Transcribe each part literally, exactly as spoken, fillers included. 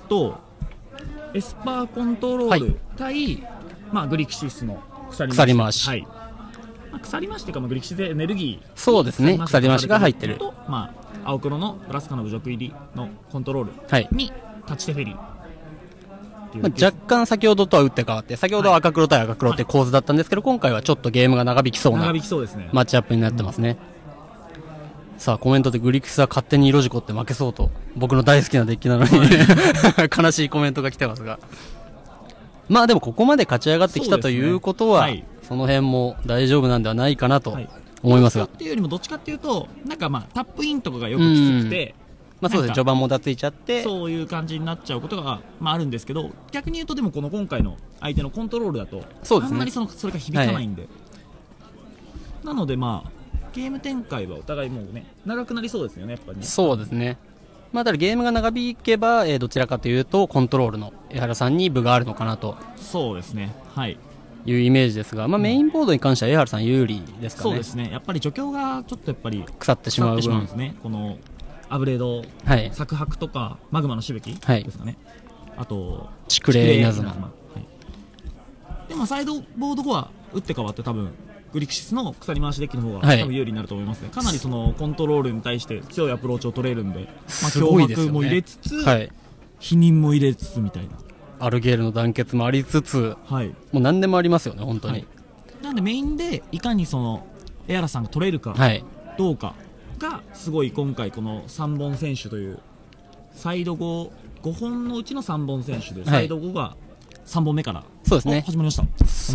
とエスパーコントロール対、まあ、グリクシスの鎖鎖回し、 はい、まあ、鎖回しというか、まあ、グリクシスでエネルギー、 そうですね、鎖回しが入ってると、まあ、青黒のブラスカの侮辱入りのコントロールに、はい、タッチテフェリー、 まあ、若干先ほどとは打って変わって、先ほどは赤黒対赤黒って構図だったんですけど、今回はちょっとゲームが長引きそうなマッチアップになってますね。うん、さあコメントでグリクスは勝手に色事故って負けそうと、僕の大好きなデッキなのに、はい、悲しいコメントが来てますが、まあでもここまで勝ち上がってきたということは、そ,、ねはい、その辺も大丈夫なんではないかなと思いますが、 っていうよりもどっちかっていうと、なんかまあタップインとかがよくきつくて、 まあそうですね、序盤もたついちゃってそういう感じになっちゃうことが、まあ、あるんですけど、逆に言うとでもこの今回の相手のコントロールだと、そうですね、あんまりそのそれが響かないんで、はい、なのでまあゲーム展開はお互いもうね長くなりそうですよね、やっぱりね。 そうですね、まあ、ただゲームが長引けば、えー、どちらかというとコントロールの江原さんに分があるのかなと、 そうですね、はい、 いうイメージですが、まあ、メインボードに関しては江原さん有利ですかね。 そうですね、やっぱり除去がちょっとやっぱり腐ってしまう分ですね、このアブレード、はい、錯覚とかマグマのしぶきですかね、はい、あと竹霊稲妻、 はい、でもサイドボード後は打って変わって多分グリクシスの鎖回しデッキの方が多分有利になると思いますね、はい、かなりそのコントロールに対して強いアプローチを取れるんで、まあ、脅迫も入れつつ、はい、否認も入れつつみたいな、 アルゲールの団結もありつつ、はい、もう何でもありますよね本当に、はい、 なんでメインでいかにそのエアラさんが取れるかどうかがすごい今回このさんぼん選手というサイドご、ごほんのうちのさんぼん選手で、サイドごがさんぼんめからそうですね始まりました。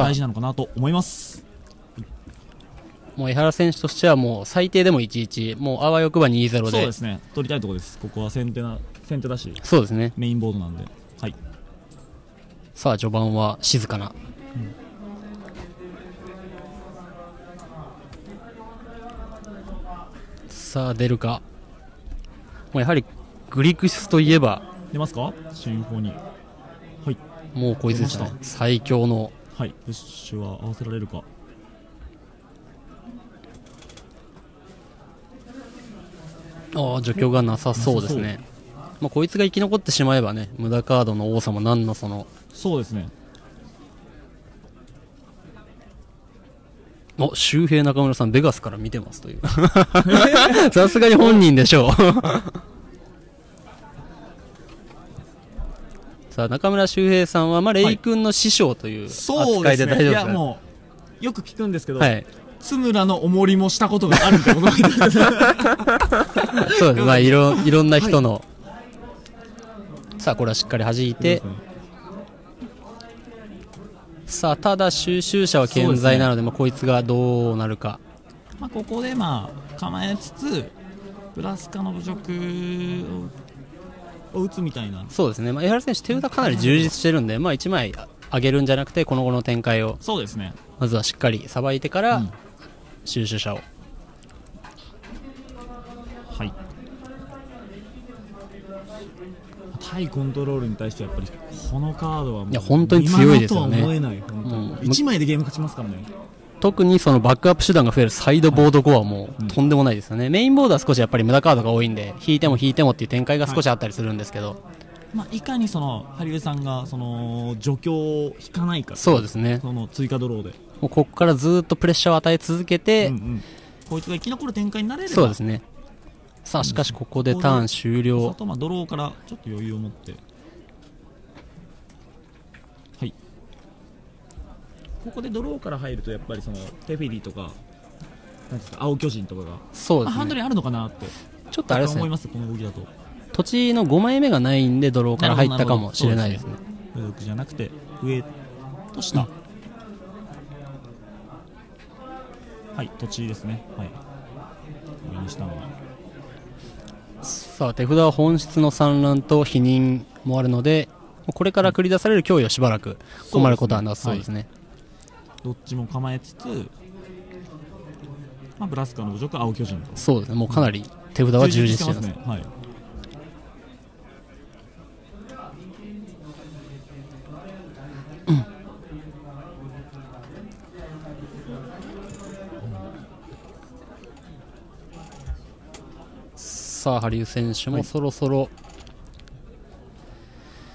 大事なのかなと思います。 もう江原選手としてはもう最低でもいちいち、もうあわよくば にたいゼロ で、 そうですね、取りたいところです。ここは先手な先手だし、 そうですね、 メインボードなんで、はい、 さあ序盤は静かな、うん、さあ出るか、もうやはりグリクシスといえば出ますか、シンフォニー、はい、 もうこいつでしたね、最強の、 はい、プッシュは合わせられるか、 ああ除去がなさそうですね、まあ、こいつが生き残ってしまえばね、無駄カードの多さも何のその、 そうですね、 お周平中村さんベガスから見てますというさすがに本人でしょうさあ中村周平さんは、まあ、レイ君の師匠という扱いで大丈夫ですか、はい、 いやもうよく聞くんですけど、はい、津村のおもりもしたことがあるってことなんですそうです、まあ、いろいろんな人の、はい、さあこれはしっかり弾いて、さあただ収集者は健在なの で, で、ね、まあ、こいつがどうなるか、 まあ、ここでまあ構えつつブラスカの侮辱を打つみたいな、 そうですね、まあ、江原選手手札かなり充実してるんで、まあ、いちまい上げるんじゃなくてこの後の展開をそうですね、 まずはしっかりさばいてから、うん、収集者を、 はい、対コントロールに対してやっぱりこのカードはもういや本当に強いですよね。 今のとは思えない、本当に、うん、いちまいでゲーム勝ちますからね。 特にそのバックアップ手段が増えるサイドボード後はもうとんでもないですよね、はい、うん、メインボードは少しやっぱり無駄カードが多いんで引いても引いてもっていう展開が少しあったりするんですけど、はい、 まあ、いかにそのハリウさんがその除去を引かないか、 そうですね、 その追加ドローでもうここからずっとプレッシャーを与え続けて、うん、うん、 こいつが生き残る展開になれれば、 そうですね。さあしかしここでターン終了、 あとまあドローからちょっと余裕を持って、はい、ここでドローから入るとやっぱりそのテフィリーとかなんですか青巨人とかがそうです、ね、まあ、ハンドリンあるのかなってちょっとあれですね、 思います。この動きだと土地のごまいめがないんでドローから入ったかもしれないですね。 上6じゃなくて上と下、うん、はい土地ですね、はい、上にしたのはさあ手札は本質の産卵と否認もあるのでこれから繰り出される脅威をしばらく困ることはなさそうですね、はい、 どっちも構えつつ、まあ、ブラスカの侮辱青巨人とそうですね、もうかなり手札は充実してますね、はい、うん、さあ羽生選手もそろそろ、はい、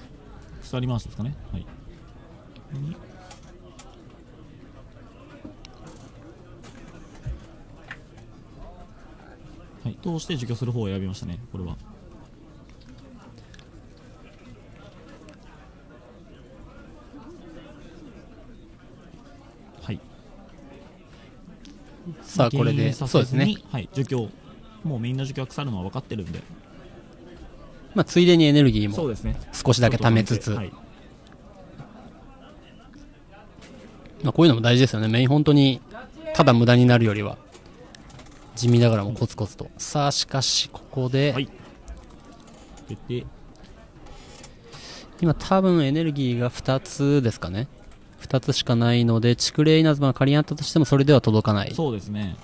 鎖回しですかね。はい。はい、通して除去する方を選びましたね、これは。はい。 さあ、これで、そうですね。 はい、除去。もうメインの除去が腐るのは分かってるんで。 まあ、ついでにエネルギーもそうですね。 少しだけ貯めつつ。はい、まあ、こういうのも大事ですよね。メイン本当にただ無駄になるよりは地味ながらもコツコツと。さあしかしここで、はい、 で今多分エネルギーがふたつですかね。ふたつしかないので蓄霊稲妻が仮にあったとしてもそれでは届かない。 そうですね。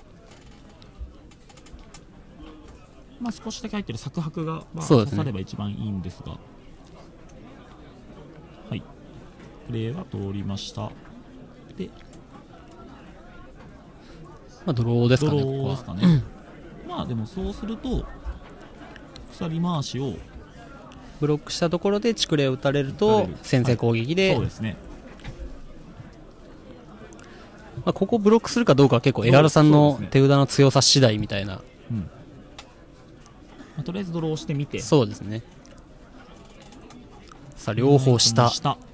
まあ少しだけ入ってる咲白が、まあ、刺されば一番いいんですが、はい、プレーは通りました。で、 まあ、ドローですかね。 ドローですかね。まあでもそうすると鎖回しをブロックしたところで蓄霊を打たれると先制攻撃で、はい、 そうですね。 まあここブロックするかどうかは結構エアルさんの手札の強さ次第みたいな。 うん、まあ、とりあえずドローしてみて。 そうですね。さあ両方下。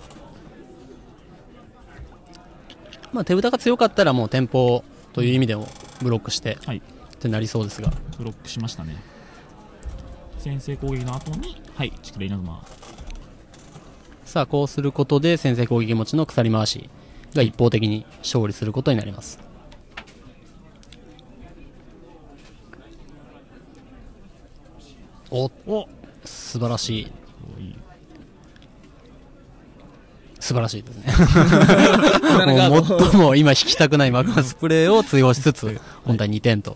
まあ手札が強かったらもうテンポという意味でもブロックして、はい、ってなりそうですが、 ブロックしましたね。先制攻撃の後に、はい、蓄霊稲妻。 さあこうすることで先制攻撃持ちの鎖回しが一方的に勝利することになります。おお、素晴らしい。素晴らしいですね。もう最も今引きたくないマグマスプレーを通用しつつ本体にてんと。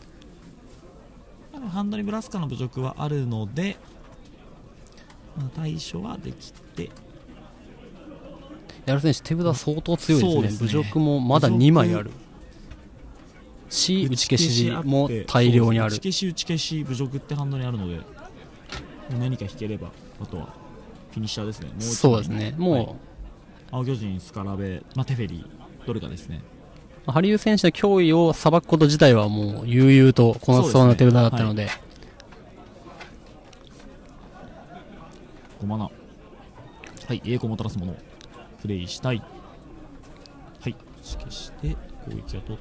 ハンドリブラスカの侮辱はあるので、まあ、対処はできて。 やる選手手札相当強いですね。ですね、侮辱もまだにまいあるし、打ち消しも大量にある。 打ち消し打ち消し侮辱ってハンドにあるので、何か引ければあとはフィニッシャーですね。もうそうですね。もう、はい、 青巨人、スカラベ、まあ、テフェリーどれかですね。 ハリウ選手の脅威をさばくこと自体はもう悠々とこなせそうな手札だったので、で、ね、はい、 ごマナ、はい、栄光もたらすものをプレイしたい。はい、消して攻撃を取って、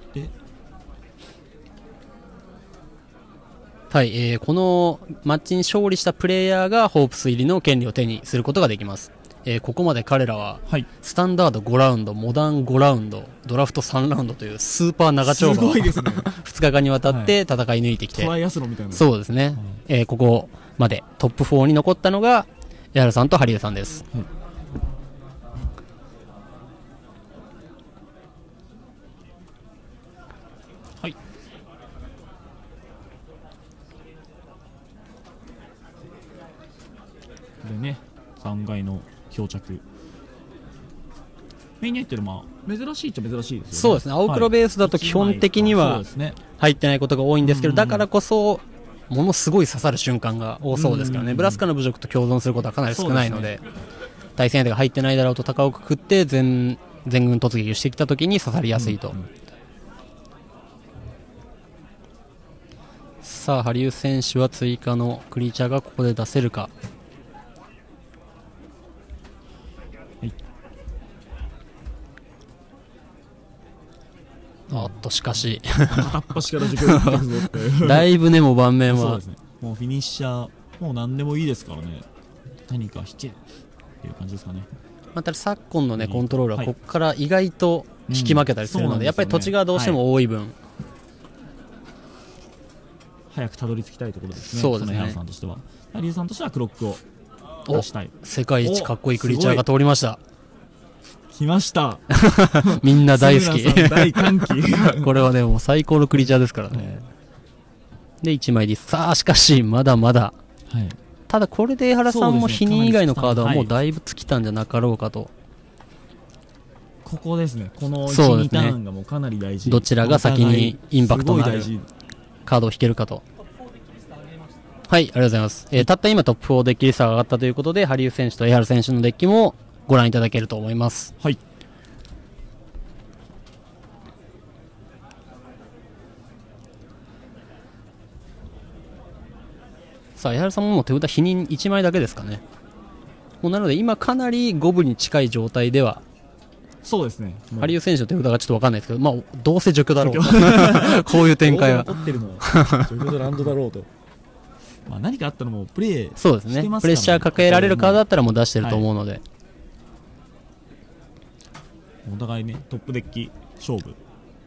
はい、えー、このマッチに勝利したプレイヤーがホープス入りの権利を手にすることができます。えー、ここまで彼らは、はい、スタンダードごラウンド、モダンごラウンド、ドラフトさんラウンドというスーパー長丁場をふつかかんにわたって戦い抜いてきて、 トライアスロンみたいな。 そうですね、はい、えー、ここまでトップよんに残ったのが江原さんとハリウさんです。はい、 でね、さんがいの漂着メインに入ってる、まあ珍しいっちゃ珍しいですよね。 そうですね、青黒ベースだと基本的には入ってないことが多いんですけど、だからこそものすごい刺さる瞬間が多そうですからね。ブラスカの侮辱と共存することはかなり少ないので、対戦相手が入ってないだろうと高をくくって全全軍突撃してきたときに刺さりやすいと。うんうん、さあハリウ選手は追加のクリーチャーがここで出せるか。おっとしかし片っ端から受験してくぞってだいぶね、もう盤面はそうですね、もうフィニッシャーもう何でもいいですからね。何か引けっていう感じですかね。 また昨今のねコントロールはここから意外と引き負けたりするので、うん、やっぱり土地がどうしても多い分、はい、 早くたどり着きたいところですね。 そうですね。 その江原さんとしては、ハリウさんとしてはクロックを出したい。 世界一かっこいいクリーチャーが通りました。 来ましたみんな大好き大歓喜これはねもう最高のクリーチャーですからね。でいちまいです。さあしかしまだまだ、はい、ただこれで江原さんも否認以外のカードはもうだいぶ尽きたんじゃなかろうかと。 ここですね、このいち、にターンがもうかなり大事。 どちらが先にインパクトのあるカードを引けるかと。 はい、ありがとうございます。えー、たった今トップよんデッキリストが上がったということで、羽生選手と江原選手のデッキもご覧いただけると思います。 はい。 さあ、江原さんももう手札否認いちまいだけですかね。もうなので今かなり五分に近い状態では、 そうですね。 羽生選手の手札がちょっと分かんないですけど、まあ、どうせ除去だろう。こういう展開は。 残ってるのは除去とランドだろうと。まあ何かあったのもプレイしてますからね。 そうですね。プレッシャーかけられるカードだったらもう出してると思うので。はい、 お互いね、トップデッキ勝負。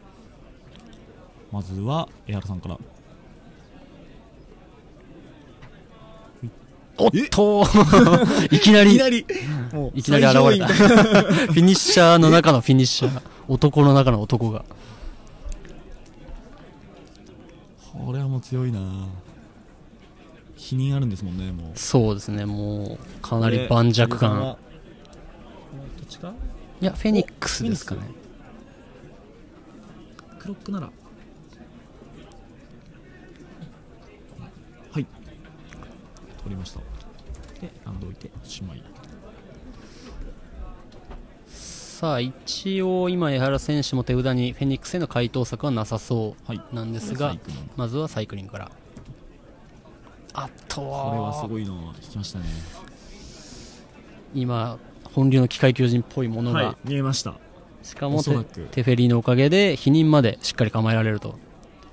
まずは江原さんから。 おっといきなり、いきなり、いきなり現れた。フィニッシャーの中のフィニッシャー。男の中の男が。 これはもう強いな。否認あるんですもんね、もう。 そうですね、もう、かなり盤石感。 どっちか？ いや、フェニックスですかね。 クロックなら。はい。取りました。で、ランド置いておしまい。 さあ、一応今江原選手も手札にフェニックスへの回答策はなさそうなんですが、はい、まずはサイクリングから。あっとこれはすごいのを引きましたね。 今本流の機械巨人っぽいものが、 はい、見えました。 しかも テ, テフェリーのおかげで否認までしっかり構えられると。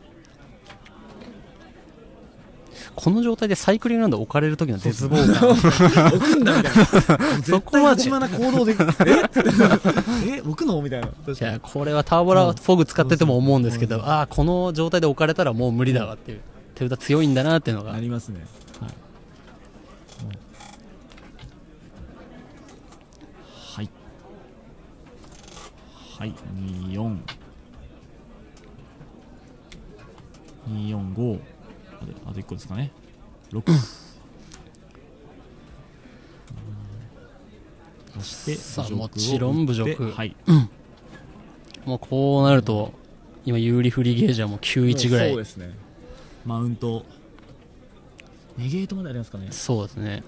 この状態でサイクリングランド置かれる時の絶望感置くんだみたいなそこまで絶対な行動でええ置くのみたいな。いやこれはターボラフォグ使ってても思うんですけど、ああこの状態で置かれたらもう無理だわっていう、手札強いんだなっていうのがありますね。はいはい、にじゅうよん にじゅうよんご、あといっこですかね。ろくそしてさあもちろん侮辱、 はい、 うん、もうこうなると今有利フリーゲージはもうきゅういちぐらい。 そうですね。マウントネゲートまでありますかね。 そうですね。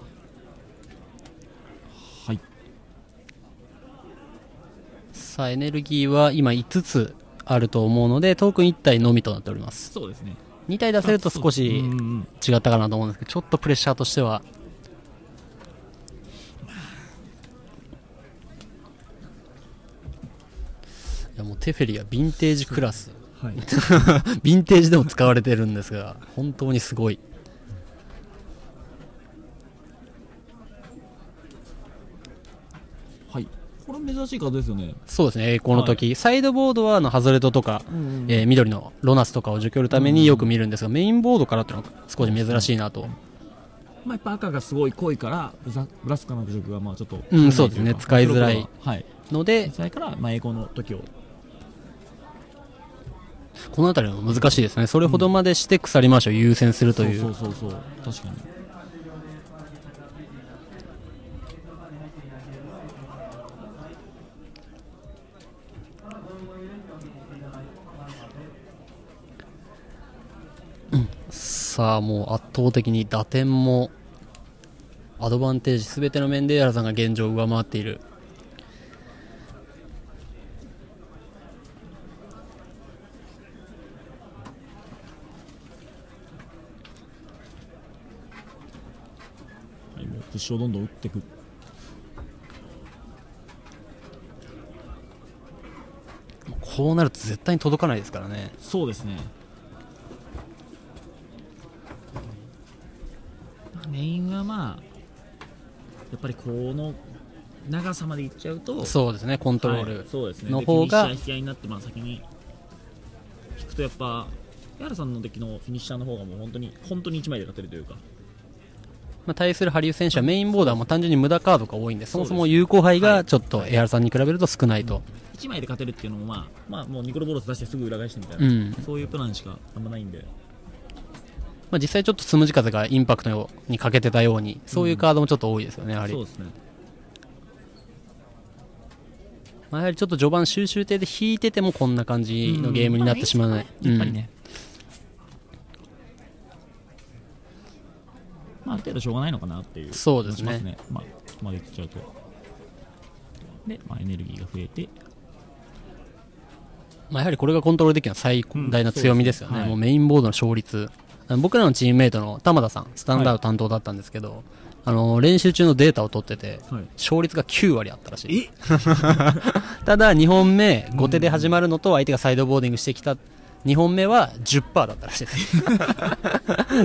はい。 さあエネルギーは今いつつあると思うのでトークンいち体のみとなっております。 そうですね。 に体出せると少し違ったかなと思うんですけど、ちょっとプレッシャーとしては。いやもうテフェリはヴィンテージクラス、はい、ヴィンテージでも使われてるんですが本当にすごい。 はい、これ珍しいカードですよね。 そうですね、栄光の時、はい、サイドボードはあのハズレットとか、うんうん、えー、緑のロナスとかを除去るためによく見るんですが、うんうん、メインボードからっていうのは少し珍しいなと。 まあ、やっぱ赤がすごい濃いからブラスカの侮辱がまあちょっと、 うん、そうですね、使いづらいので、 はい、それからまあ栄光の時をこの辺りも難しいですね。それほどまでして鎖回しを優先するという、 うん、そうそうそうそう、確かに。 さあもう圧倒的に打点もアドバンテージすべての面で江原さんが現状を上回っている。 はい、もうプッシュをどんどん打っていく。 こうなると絶対に届かないですからね。 そうですね。メインはまあやっぱりこの長さまでいっちゃうと、 そうですね、コントロール、はい、 そうですね、 の方がフィニッシャー引き合いになって、まあ先に引くとやっぱ江原さんのデッキのフィニッシャーの方がもう本当に本当にいちまいで勝てるというか、 まあ、対する羽生選手はメインボーダーも単純に無駄カードが多いんで、そもそも有効牌がちょっと江原さんに比べると少ないと、はい、 いちまいで勝てるっていうのもまあ、まあ、もうニコロボロス出してすぐ裏返してみたいな、うん、そういうプランしかあんまないんで、 まあ、実際ちょっとつむじ風がインパクトに欠けてたように、そういうカードもちょっと多いですよね、やはり。 そうですね。 まあ、やはりちょっと序盤収集艇で引いててもこんな感じのゲームになってしまわない。やっぱりね。 まあ、ある程度しょうがないのかなっていう、 そうですね。 ね、まあ、ここまでいっちゃうと。で、まあ、エネルギーが増えて、 まあ、やはりこれがコントロールできるのは最大の強みですよね、うん、うはい、もうメインボードの勝率、僕らのチームメイトの玉田さん、スタンダード担当だったんですけど、はい、あの練習中のデータを取ってて、はい、勝率がきゅうわりあったらしい。ただ、にほんめ、後手で始まるのと相手がサイドボーディングしてきたにほんめは じゅっパーセント だったらしいです。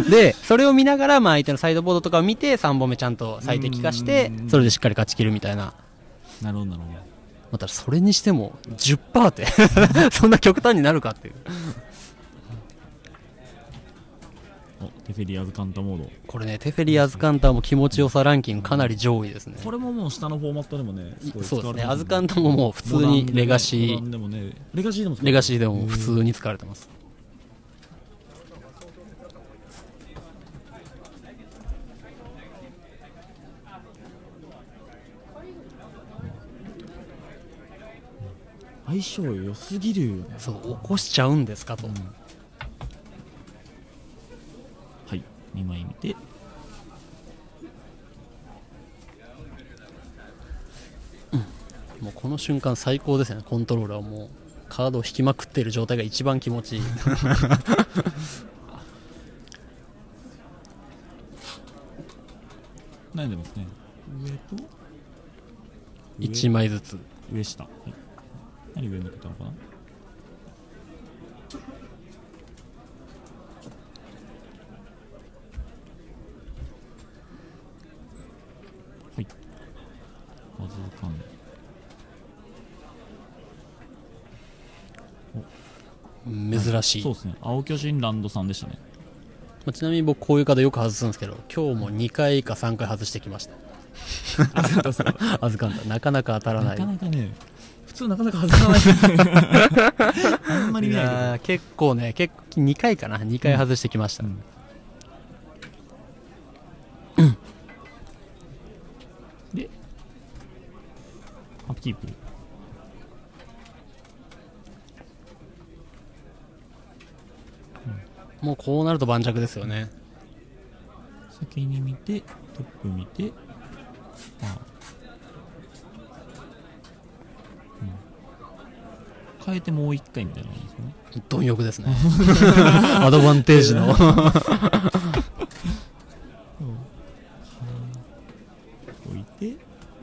で、それを見ながら、まあ、相手のサイドボードとかを見て、さんぼんめちゃんと最適化して、それでしっかり勝ち切るみたいな。 なるほど、なるほど。 またそれにしても じゅっパーセント ってそんな極端になるかっていう。 お、テフェリアズカンタモード。 これね、テフェリアズカンタも気持ちよさランキングかなり上位ですね。 これももう下のフォーマットでもね、 そうですね。アズカンタももう普通にレガシー、 ね、レガシーでもレガシーでも普通に使われてます。 相性良すぎるよね。 そう、起こしちゃうんですかと、うん、 はい、にまい見て、 うん、もうこの瞬間最高ですよね。コントローラーはもうカードを引きまくっている状態が一番気持ちいい。 悩んでますね。上といちまいずつ、 上下、はい、何上抜けたのかな。はい、わずかん珍しい、 そうですね。青巨人ランドさんでしたね。 まあ、ちなみに僕こういうカードよく外すんですけど、今日もにかいかさんかい外してきました。預かんだ。なかなか当たらない。 なかなかね、普通なかなか外さないあんまり見ないけど。 結構ね、結構にかいかな、にかい外してきました。うんうん、 で、アップキープ。 もうこうなると盤石ですよね。 先に見て、トップ見て、ああ、うん、変えてもう一回みたいな感じですよね。 貪欲ですね。アドバンテージの。置いて、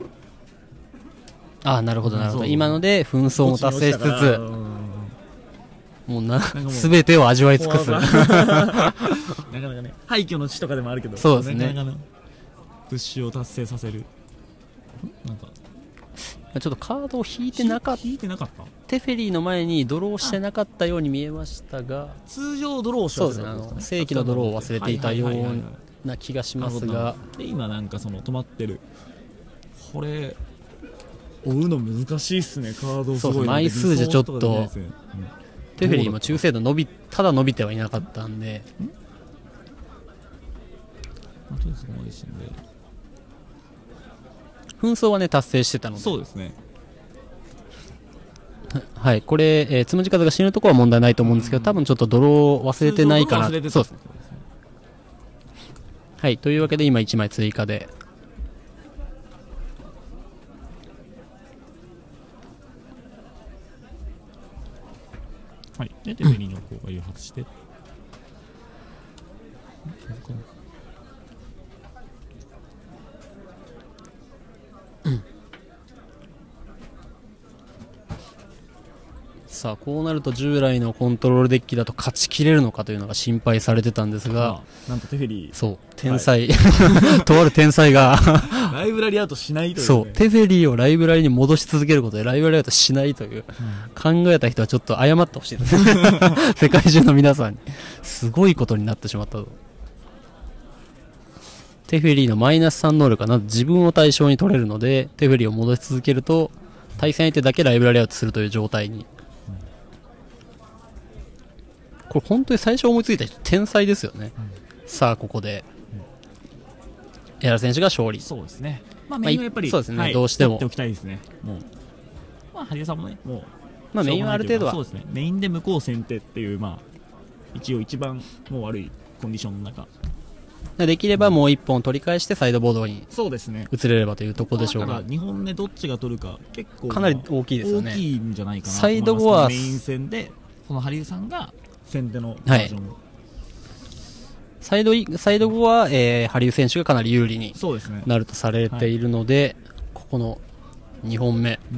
ああ、なるほどなるほど。今ので紛争も達成しつつ、もうな、すべてを味わい尽くす。なかなかね、廃墟の地とかでもあるけど、 そうですね。 なかなかプッシュを達成させる。なんかちょっとカードを引いてなかった。 引いてなかった。 テフェリーの前にドローしてなかったように見えましたが、 通常ドローしてそうですね。あの正規のドローを忘れていたような気がしますが、 で今なんかその止まってる。これ追うの難しいっすね。カードすごい、ね。 枚数じゃちょっと。テフェリーも中精度伸びただ伸びてはいなかったんで、紛争はね達成してたので、 そうですね。 はい、これ、えー、つむじ風が死ぬところは問題ないと思うんですけど、多分ちょっとドロー忘れてないかな。そうです。はい、というわけで今いちまい追加で。 はい、で、テフェリーの効果を誘発して、 うん、さあこうなると従来のコントロールデッキだと勝ちきれるのかというのが心配されてたんですが、 なんとテフェリー、 そう天才、はい、とある天才がライブラリアウトしないという、ね、 そうテフェリーをライブラリに戻し続けることでライブラリアウトしないという、うん、考えた人はちょっと謝ってほしいですね。世界中の皆さんにすごいことになってしまったと。テフェリーのマイナスさん能力はなんと自分を対象に取れるので、テフェリーを戻し続けると対戦相手だけライブラリアウトするという状態に、うん、これ本当に最初思いついた人天才ですよね、うん、さあここで、うん、エラ選手が勝利。 そうですね。まあメインはやっぱり、 そうですね、 はい、 どうしても取っておきたいですね。もうまあハリエさんもね、もうまあメインはある程度はそうですね。メインで向こう先手っていう、まあ一応一番もう悪いコンディションの中、 できればもういっぽん取り返してサイドボードにそうですね移れればというところでしょうが、 だからにほんめどっちが取るか結構かなり大きいですよね。 大きいんじゃないかなとサイド後はメイン戦でこの羽生さんが先手のバージョンを、はい、 サイドいサイド後は、えー、羽生選手がかなり有利にそうですねなるとされているので、はい、ここのにほんめ、うん、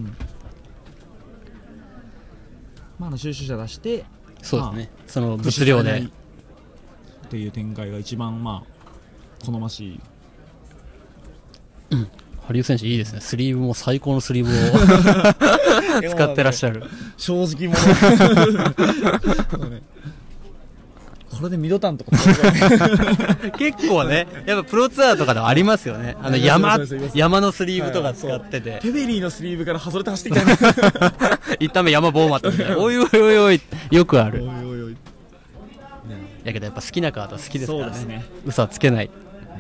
まあ、の収集者出してそうですね、まあ、その物量でっていう展開が一番まあ好ましい、 うん、羽生選手いいですね。スリーブも最高のスリーブを使ってらっしゃる。 正直者ね、これでミドタンとか結構ね、やっぱプロツアーとかではありますよね。あの山山のスリーブとか使ってて、 テベリーのスリーブから外れて走ってきた一旦目山ボーマットみたいなおいおいおいおいよくある。おいおいおい、やけどやっぱ好きなカード好きですから ね, そうですね、嘘はつけない。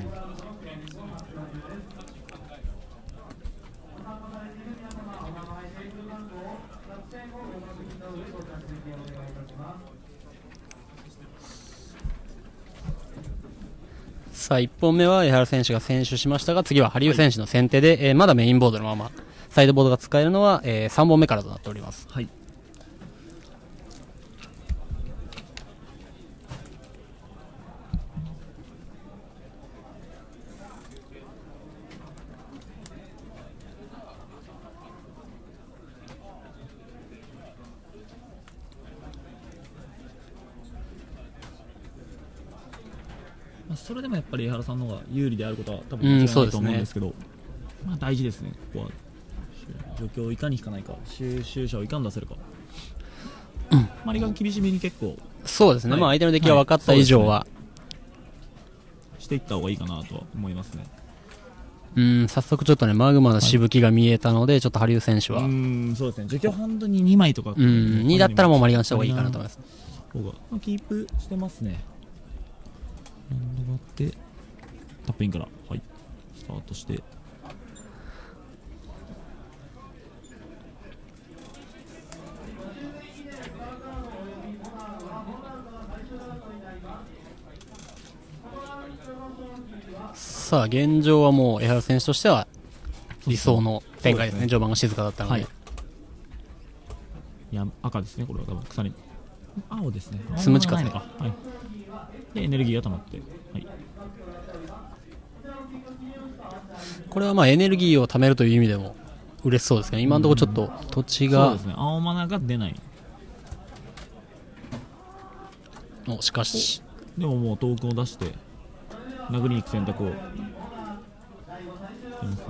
さあいっぽんめは江原選手が先取しましたが、次は羽生選手の先手で、はい、えー、まだメインボードのままサイドボードが使えるのは、えー、さんぼんめからとなっております。 はい、それでもやっぱり江原さんの方が有利であることは多分間違いないと思うんですけど、うん、ね、まあ大事ですね。ここは状況をいかに引かないか、収集者をいかに出せるか、うん、マリガン厳しめに結構そうですね、はい、まあ相手の出来が分かった以上は、はい、 していった方がいいかなとは思いますね。 うん、早速ちょっとねマグマのしぶきが見えたので、はい、ちょっと羽生選手はうんそうですね、除去ハンドににまいとか、 うん、にだったらもうマリガンした方がいいかなと思います。 キープしてますね。ランドがあってタップインから、はい、スタートして、 さあ現状はもう江原選手としては理想の展開ですね。序盤が静かだったので、はい、 いや赤ですね、これは多分草に青ですね、 スムチカスね、 はい、でエネルギーが溜まって、はい、 これはまあエネルギーを貯めるという意味でも嬉しそうですね。今のところちょっと土地が、 そうですね、青マナが出ない。 おしかしでももうトークンを出して殴りに行く選択をしますね。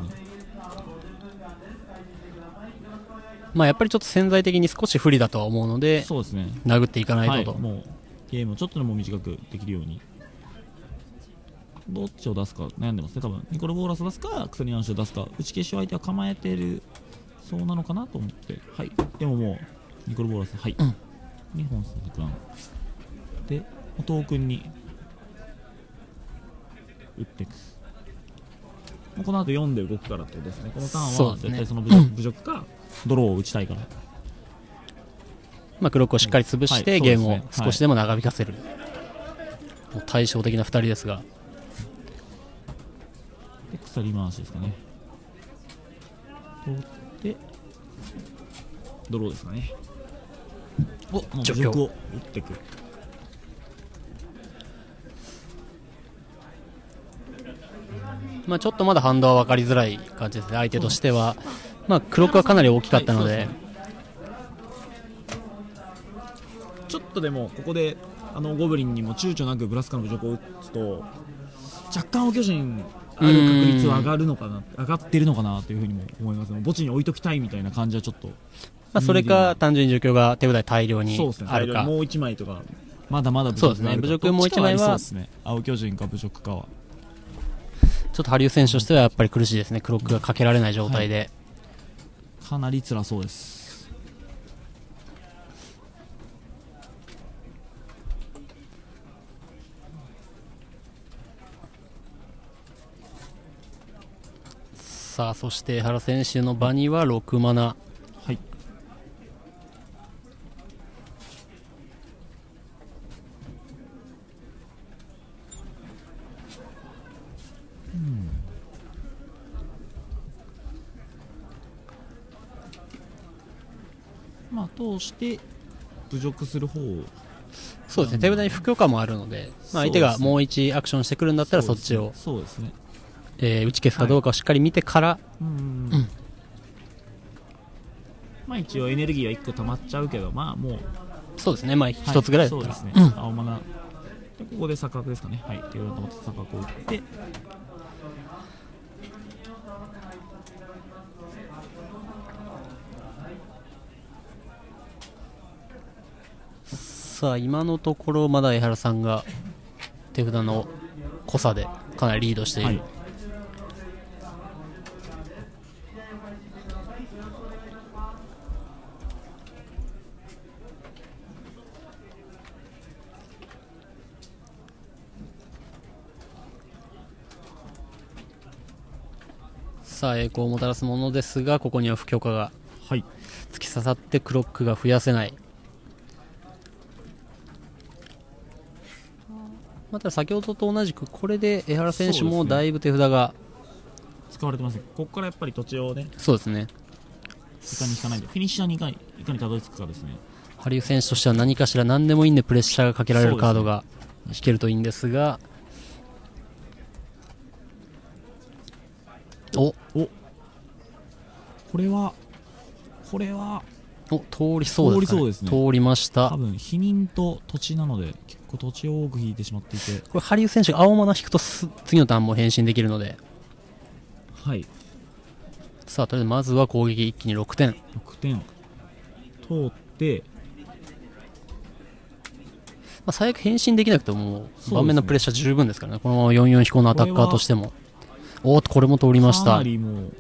まあやっぱりちょっと潜在的に少し不利だとは思うので、 そうですね、 殴っていかないとと、 はい、もうゲームをちょっとでも短くできるようにどっちを出すか悩んでますね。多分ニコルボーラス出すかクサリアンシを出すか、打ち消しを相手は構えているそうなのかなと思って、はい、でももうニコルボーラス、はい、うん、にほんスターでトークンに打っていく。この後よんで動くからってことですね。このターンは絶対その侮辱、侮辱かドローを打ちたいから、 まあ、クロックをしっかり潰して、はい、ゲームを少しでも長引かせる、はい、もう対照的なふたりですが、 で鎖回しですかね、取ってドローですかね。おもう侮辱を打っていく。 まあ、ちょっとまだハンドは分かりづらい感じですね、相手としては。まあ、クロックはかなり大きかったので、はい、 ちょっとでもここであのゴブリンにも躊躇なくブラスカの侮辱を打つと若干巨人ある確率は上がるのかな、上がってるのかなというふうにも思いますね。墓地に置いときたいみたいな感じはちょっと、まあ、それか単純に状況が手札大量にあるか、 もういちまいとかまだまだ侮辱があるか、そうですね、侮辱もういちまいは青巨人か侮辱かはちょっと羽生選手としてはやっぱり苦しいですね。クロックがかけられない状態で、はい、 かなり辛そうです。 さあそして江原選手の場にはろくマナ、 はい、 まあ通して侮辱する方を、 そうですね、手札に不許可もあるので、まあ、相手がもういちアクションしてくるんだったらそっちを、 そうですね、 えー打ち消すかどうかをしっかり見てから、はい、うん、うん、 まあ一応エネルギーはいっこ溜まっちゃうけど、まあもうそうですね、まあひとつぐらいだったら、 はい、そうですね、うん、青マナでここで錯覚ですかね、はい、手札と思って錯覚を打って、 さあ今のところまだ江原さんが手札の濃さでかなりリードしている、はい、さあ栄光をもたらすものですが、ここには不許可が突き刺さってクロックが増やせない。また先ほどと同じくこれで江原選手もだいぶ手札が、ね、 使われてますね。ここからやっぱり土地をね、 そうですね、 いかに引かないでフィニッシャーにいかにいかにたどり着くかですね。 羽生選手としては何かしら何でもいいんでプレッシャーがかけられるカードが引けるといいんですが、おおこれはこれはお通りそうですかね。通りそうですね。通りました。 多分否認と土地なので結構土地を多く引いてしまっていて、 これ羽生選手が青マナ引くと次のターンも変身できるので、 はい。 さあとりあえずまずは攻撃一気にろくてんろくてん通って、 まあ、最悪変身できなくても盤面のプレッシャー十分ですからね。このままよんよん飛行のアタッカーとしても、おーっとこれも通りました。 かなりもう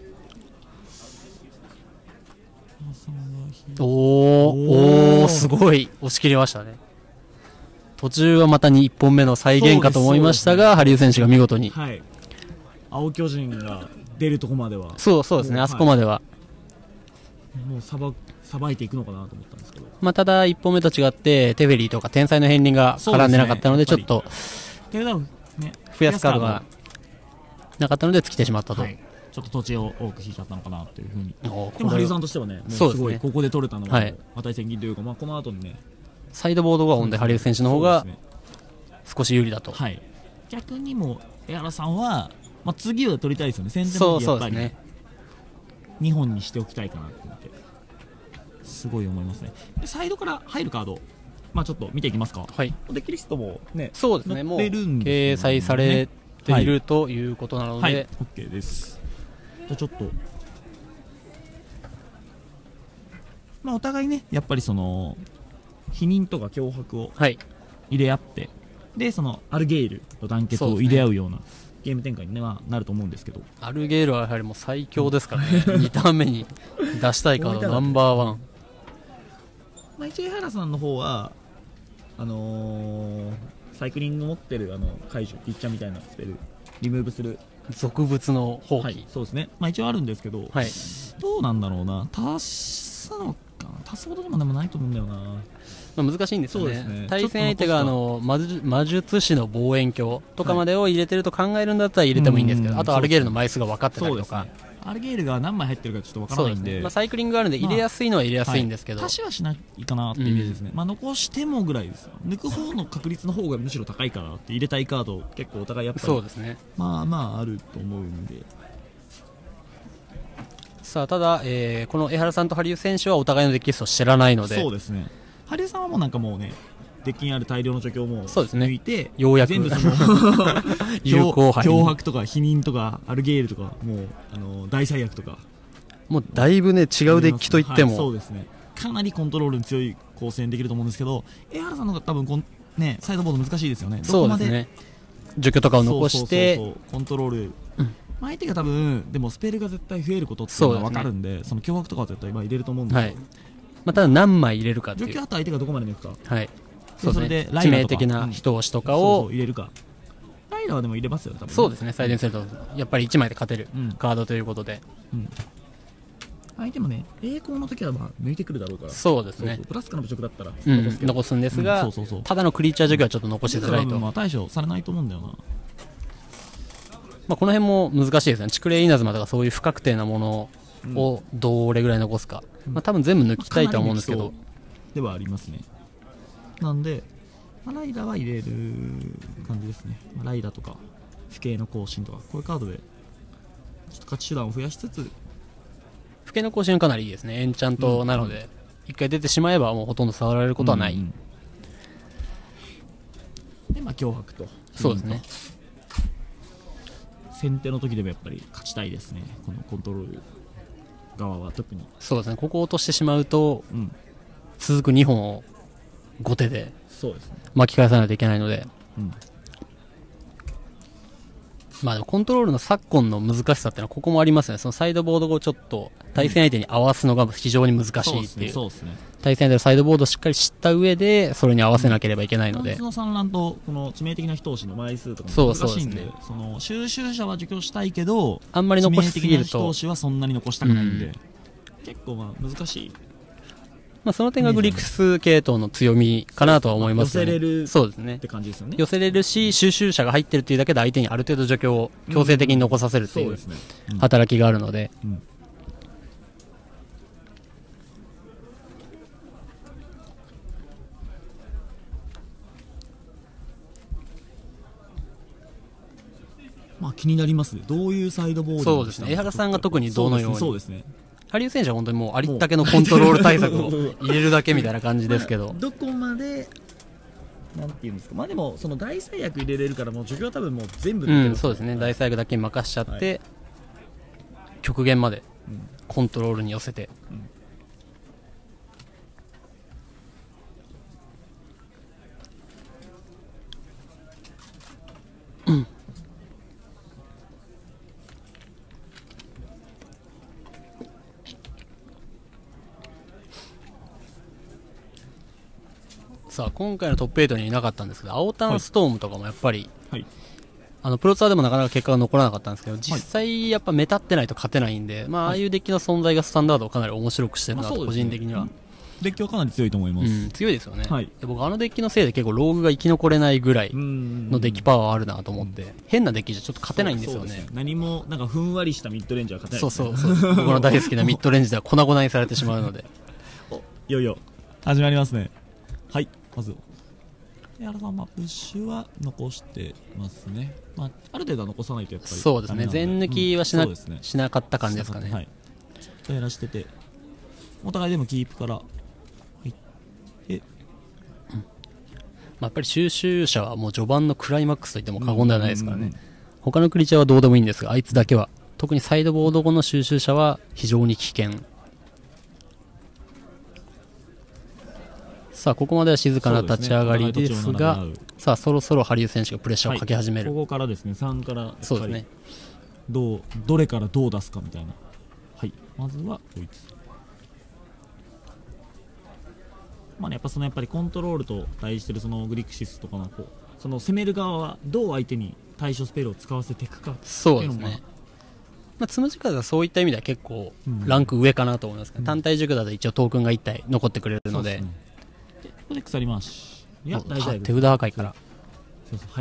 おーおーすごい押し切りましたね。途中はまたにいっぽんめの再現かと思いましたが、羽生選手が見事に、 はい、青巨人が出るとこまではそうそうですね、あそこまではもうさばさばいていくのかなと思ったんですけど、 まあ、ただいっぽんめと違ってテフェリーとか天才の片鱗が絡んでなかったので、ちょっと手札をね増やすカードがなかったので尽きてしまったと、はい、 ちょっと土地を多く引いちゃったのかなというふうに。でも羽生さんとしてはね、もうすごいここで取れたのが値千金というか、まあこの後にねサイドボードがオンで羽生選手の方が少し有利だと、 はい、逆にも江原さんは、まあ、次は取りたいですよね。先手の時やっぱり、ね、にほんにしておきたいかなと思ってすごい思いますね。でサイドから入るカード、まあ、ちょっと見ていきますか。 はい、 デッキリストもね、 そうですね、もう掲載されているということなので、 はいはい、OK です。じゃあちょっと、まあ、お互いねやっぱりその否認とか脅迫を入れ合って、はい、でそのアルゲイルと団結を入れ合うようなゲーム展開に、ね、はなると思うんですけど、 アルゲイルはやはりもう最強ですからねにターン目に出したいカードナンバーワン。 まあ、一応江原さんの方はあのー、サイクリング持ってるあの解除ピッチャーみたいなスペルリムーブする俗物の放棄、はい、 そうですね、まあ、一応あるんですけど、はい、どうなんだろうな、足すのか足すほどでもでもないと思うんだよな。 まあ、難しいんですよ ね, ね対戦相手があの魔術魔術師の望遠鏡とかまでを入れてると考えるんだったら入れてもいいんですけど、はい、あとアルゲールの枚数が分かってたりとか、 アルゲールが何枚入ってるかちょっと分からないん で, で、ね、 まあ、サイクリングがあるんで入れやすいのは入れやすいんですけど、 まあはい、足しはしないかなっていうイメージですね、うん、まあ、残してもぐらいですよ。抜く方の確率の方がむしろ高いからって入れたいカード結構お互いやっぱりそうですね、 まあまああると思うんで。 さあただ、えー、この江原さんと羽生選手はお互いのデッキリストを知らないので、 そうですね、羽生さんはもうなんかもうねデッキにある大量の除去をもう抜いて、 ね、ようやく全部その有効敗脅迫とか否認とかアルゲールとかもうあの大最悪とかもうだいぶね違うデッキといっても、はい、 そうですね、かなりコントロールに強い構成にできると思うんですけど、江原さんの方が多分こん、ね、サイドボード難しいですよね。 そうですね、除去とかを残してそうそうそうそうコントロール、うん、相手が多分でもスペルが絶対増えることっていうのが分かるん で, そ, で、ね、その脅迫とかは絶対入れると思うんですよ、はい、 まあ、ただ何枚入れるかっていう除去あと相手がどこまで抜くか、 はい、 そうですね、それで致命的な人押しとかを、うん、 そうそう入れるか。ライラはでも入れますよ多分、ね、 そうですね、再現するとやっぱりいちまいで勝てるカードということで、 うんうん、相手もね栄光の時はまあ抜いてくるだろうから、 そうですね、 そうそうプラスからの除去だったら残 す,、うん、残すんですが、うん、そうそうそう、ただのクリーチャー除去はちょっと残しづらいと、 まあ対処されないと思うんだよな。 まあ、この辺も難しいですね。チクレイ稲妻とかそういう不確定なものをどれぐらい残すか、うん、まあ、多分全部抜きたいとは思うんですけど、 ではありますね。なんで、まあ、ライダーは入れる感じですね。まあ、ライダーとか不敬の更新とかこういうカードでちょっと勝ち手段を増やしつつ、 不敬の更新はかなりいいですね。エンチャントなので、一、うん、回出てしまえばもうほとんど触られることはない、うんうん、でまあ脅迫と、 そうですね。 先手の時でもやっぱり勝ちたいですね、このコントロール側は特に。 そうですね、ここを落としてしまうと、うん、続くにほんを後手で巻き返さないといけないので、うん、まあでもコントロールの昨今の難しさっていうのはここもありますね。そのサイドボードをちょっと対戦相手に合わすのが非常に難しいっていう、 そうですね、 対戦相手のサイドボードをしっかり知った上でそれに合わせなければいけないので、 その産卵とこの致命的な非投手の枚数とかも難しいんで、そうそうですね、その収集者は除去したいけどあんまり残しすぎると致命的な非投手はそんなに残したくないんで、うん、結構まあ難しい。 まあ、その点がグリクス系統の強みかなとは思いますよね。 寄せれるそうですねって感じですよね。 寄せれるし、収集者が入ってるというだけで相手にある程度除去を強制的に残させるっていう働きがあるので、うんうん、 まあ気になりますね。どういうサイドボード。 そうですね。江原さんが特にどのように。 そうですね。 羽生選手は本当にもうありったけのコントロール対策を入れるだけみたいな感じですけど、 どこまでなんていうんですか、まあでもその大最悪入れれるからもう除去は多分もう全部抜ける、 うん、そうですね、大最悪だけに任しちゃって、はい、極限までコントロールに寄せて、うん、うん、さあ今回のトップエイトにいなかったんですけど、青タンストームとかもやっぱり、はい、あのプロツアーでもなかなか結果が残らなかったんですけど、実際やっぱ目立ってないと勝てないんで、まあ、ああいうデッキの存在がスタンダードをかなり面白くしてるなと、個人的には、うん、 デッキはかなり強いと思います、 うん、強いですよね、はい、で僕あのデッキのせいで結構ローグが生き残れないぐらいのデッキパワーあるなと思って、うん、変なデッキじゃちょっと勝てないんですよ ね, ね何もなんかふんわりしたミッドレンジは勝てないです、ね、そうそうそう僕の大好きなミッドレンジでは粉々にされてしまうのでおいよいよ始まりますね。はい、まず江原さん、まあ、プッシュは残してますね、まあ、ある程度は残さないとやっぱりそうですね、全抜きはし な,、うんね、しなかった感じですかね。はい、 ちょっとやらしててお互いでもキープから入って、うん、 まあ、やっぱり収集者はもう序盤のクライマックスといっても過言ではないですからね、うんうんうん、他のクリーチャーはどうでもいいんですが、あいつだけは特にサイドボード後の収集者は非常に危険。さあここまでは静かな立ち上がりですが、すね、さあそろそろ羽生選手がプレッシャーをかけ始める、 はい、ここからですね、さんからそうですね、 どうどれからどう出すかみたいな。はい、まずはこいつ、まあね、やっぱそのやっぱりコントロールと対してるそのグリクシスとかのこうその攻める側はどう相手に対処スペルを使わせていくかっていうのも、 そうですね、まあ、つむじ風はそういった意味では結構ランク上かなと思いますけど、うん、単体塾だと一応トークンがいったい残ってくれるので、 ここで鎖回し、いや大丈夫、 手札破壊から、 そうそう、はい、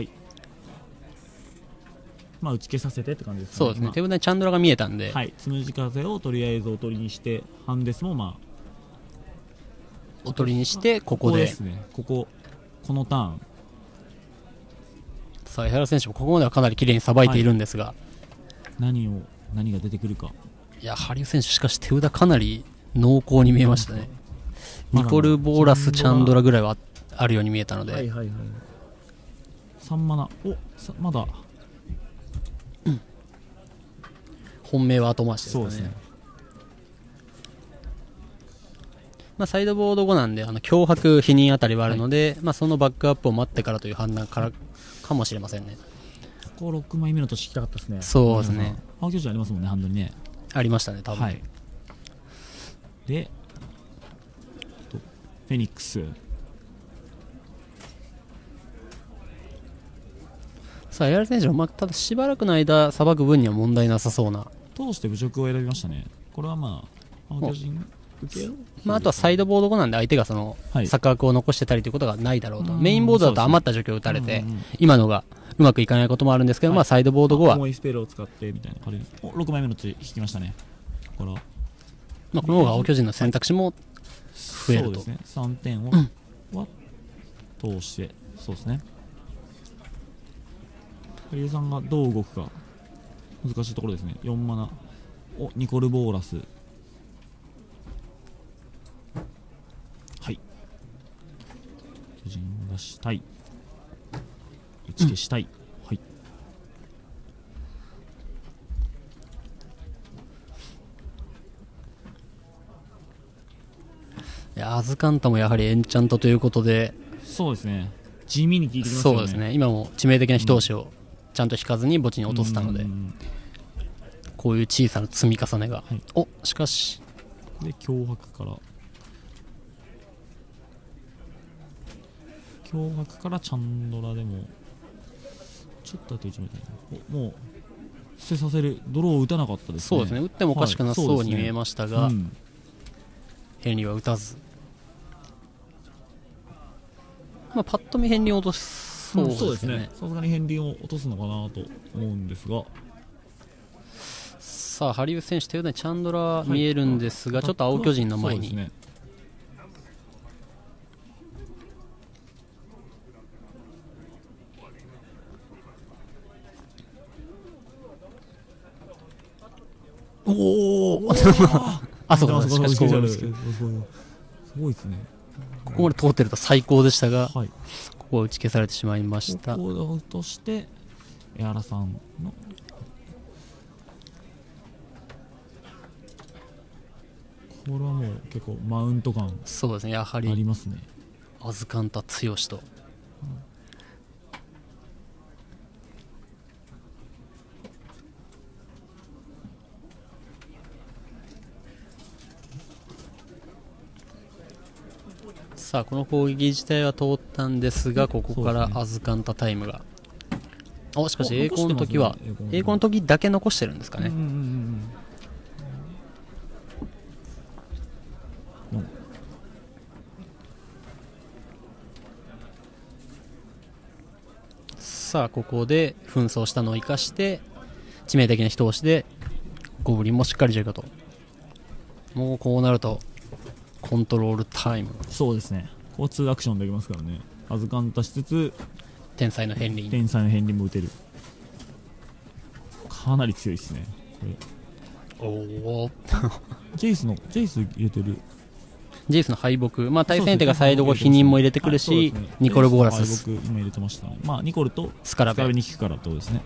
まあ打ち消させてって感じですね。 そうですね、手札にチャンドラが見えたんで、 はい、つむじ風をとりあえずおとりにして、ハンデスもまあおとりにして、ここで、ここですね、ここ、このターン、 さあ江原選手もここまではかなり綺麗にさばいているんですが、はい、 何を何が出てくるか。 いや羽生選手しかし手札かなり濃厚に見えましたね。ニコル・ボーラス・チャンドラぐらいはあるように見えたので、はいはいはい、 さんマナ、おさまだ、 うん、本命は後回しですかね。そうですね、まあ、サイドボード後なんであの脅迫否認あたりはあるので、はい、まあ、そのバックアップを待ってからという判断からかもしれませんね。 こころくまいめの年聞きたかったですね。 そうですね、 青教師ありますもんね、ハンドにね。 ありましたね多分、はい、 でフェニックス、 さあ江原選手は、まあ、ただしばらくの間さばく分には問題なさそうな、 通して侮辱を選びましたね。これはまあ青巨人受けよ、 まあ、あとはサイドボード後なんで相手がその錯覚を残してたりということがないだろうと、メインボードだと余った除去を打たれて、今のがうまくいかないこともあるんですけど、はい、まあ、サイドボード後は重いスペルを使ってみたいな、ろくまいめの血引きましたね。ここからまあ、この方が青巨人の選択肢も増えると。 そうですね、さんてんを、うん、は通して、そうですね。ハリエさんがどう動くか難しいところですね。よんマナをニコルボーラス、はい、巨人を出したい、打ち消したい、うん、はい。 いや、アズカンタもやはりエンチャントということで、 そうですね、地味に効いてきますよね。 そうですね、今も致命的な非投手をちゃんと引かずに墓地に落とせたので、うん、こういう小さな積み重ねが、はい、お、しかしで脅迫から脅迫からチャンドラでもちょっとあといちメートル、もう捨てさせる、ドローを打たなかったですね。 そうですね、打ってもおかしくなさそうに見えましたが、はい、ね、うん、ヘンリーは打たず、まあ、パッと見ヘンリーを落としそうですね。 さすがにヘンリーを落とすのかなと思うんですが、 さあハリウ選手というのはチャンドラ見えるんですが、はい、ちょっと青巨人の前に、そうですね、おおあ、そうか、しかしここですけど、すごいですね。 ここまで通ってると最高でしたが、はい、ここは打ち消されてしまいました。 ここを落として江原さんのこれはもう結構マウント感、 そうですね、やはりありますね。 アズカンタ強しと、うん、さあこの攻撃自体は通ったんですが、ここからアズカンタタイムが、お、しかし栄光の時は栄光の時だけ残してるんですかね。うんうんうんうん、さあここで紛争したのを生かして致命的な一押しでゴブリンもしっかり除去と、もうこうなるとコントロールタイム、 そうですね、交通アクションできますからね。アズカンタしつつ天才のヘンリー天才のヘンリーも打てる、かなり強いですねこれ。おおジェイスのジェイス入れてる、 ジェイスの敗北、まあ、対戦相手がサイド後否認も入れてくるし、ね、ニコル・ボーラス敗北今入れてましたね。まあニコルとスカラベに効くからってことですね。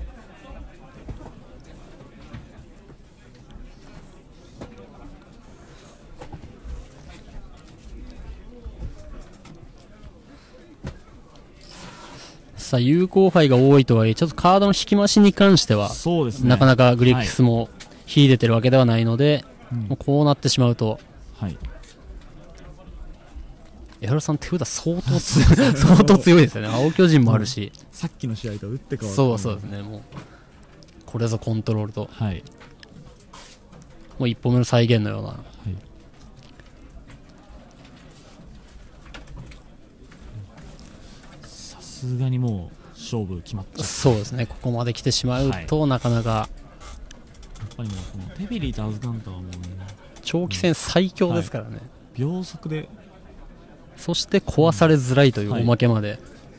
さあ有効牌が多いとはいえ、ちょっとカードの引き回しに関しては、 そうですね、 なかなかグリックスも秀でてるわけではないので、はい、もうこうなってしまうと、はい、江原さん手札相当相当強いですよね。青巨人もあるし、 さっきの試合と打って変わる、 そうそうですね、もうこれぞコントロールと、はい、もう一歩目の再現のような、はい、 さすがにもう勝負決まっちゃう。 そうですね、ここまで来てしまうと、はい、なかなかやっぱりもうこのテビリーとアズカンタはもう、ね、 長期戦最強ですからね、はい、 秒速で、 そして壊されづらいというおまけまで、はい、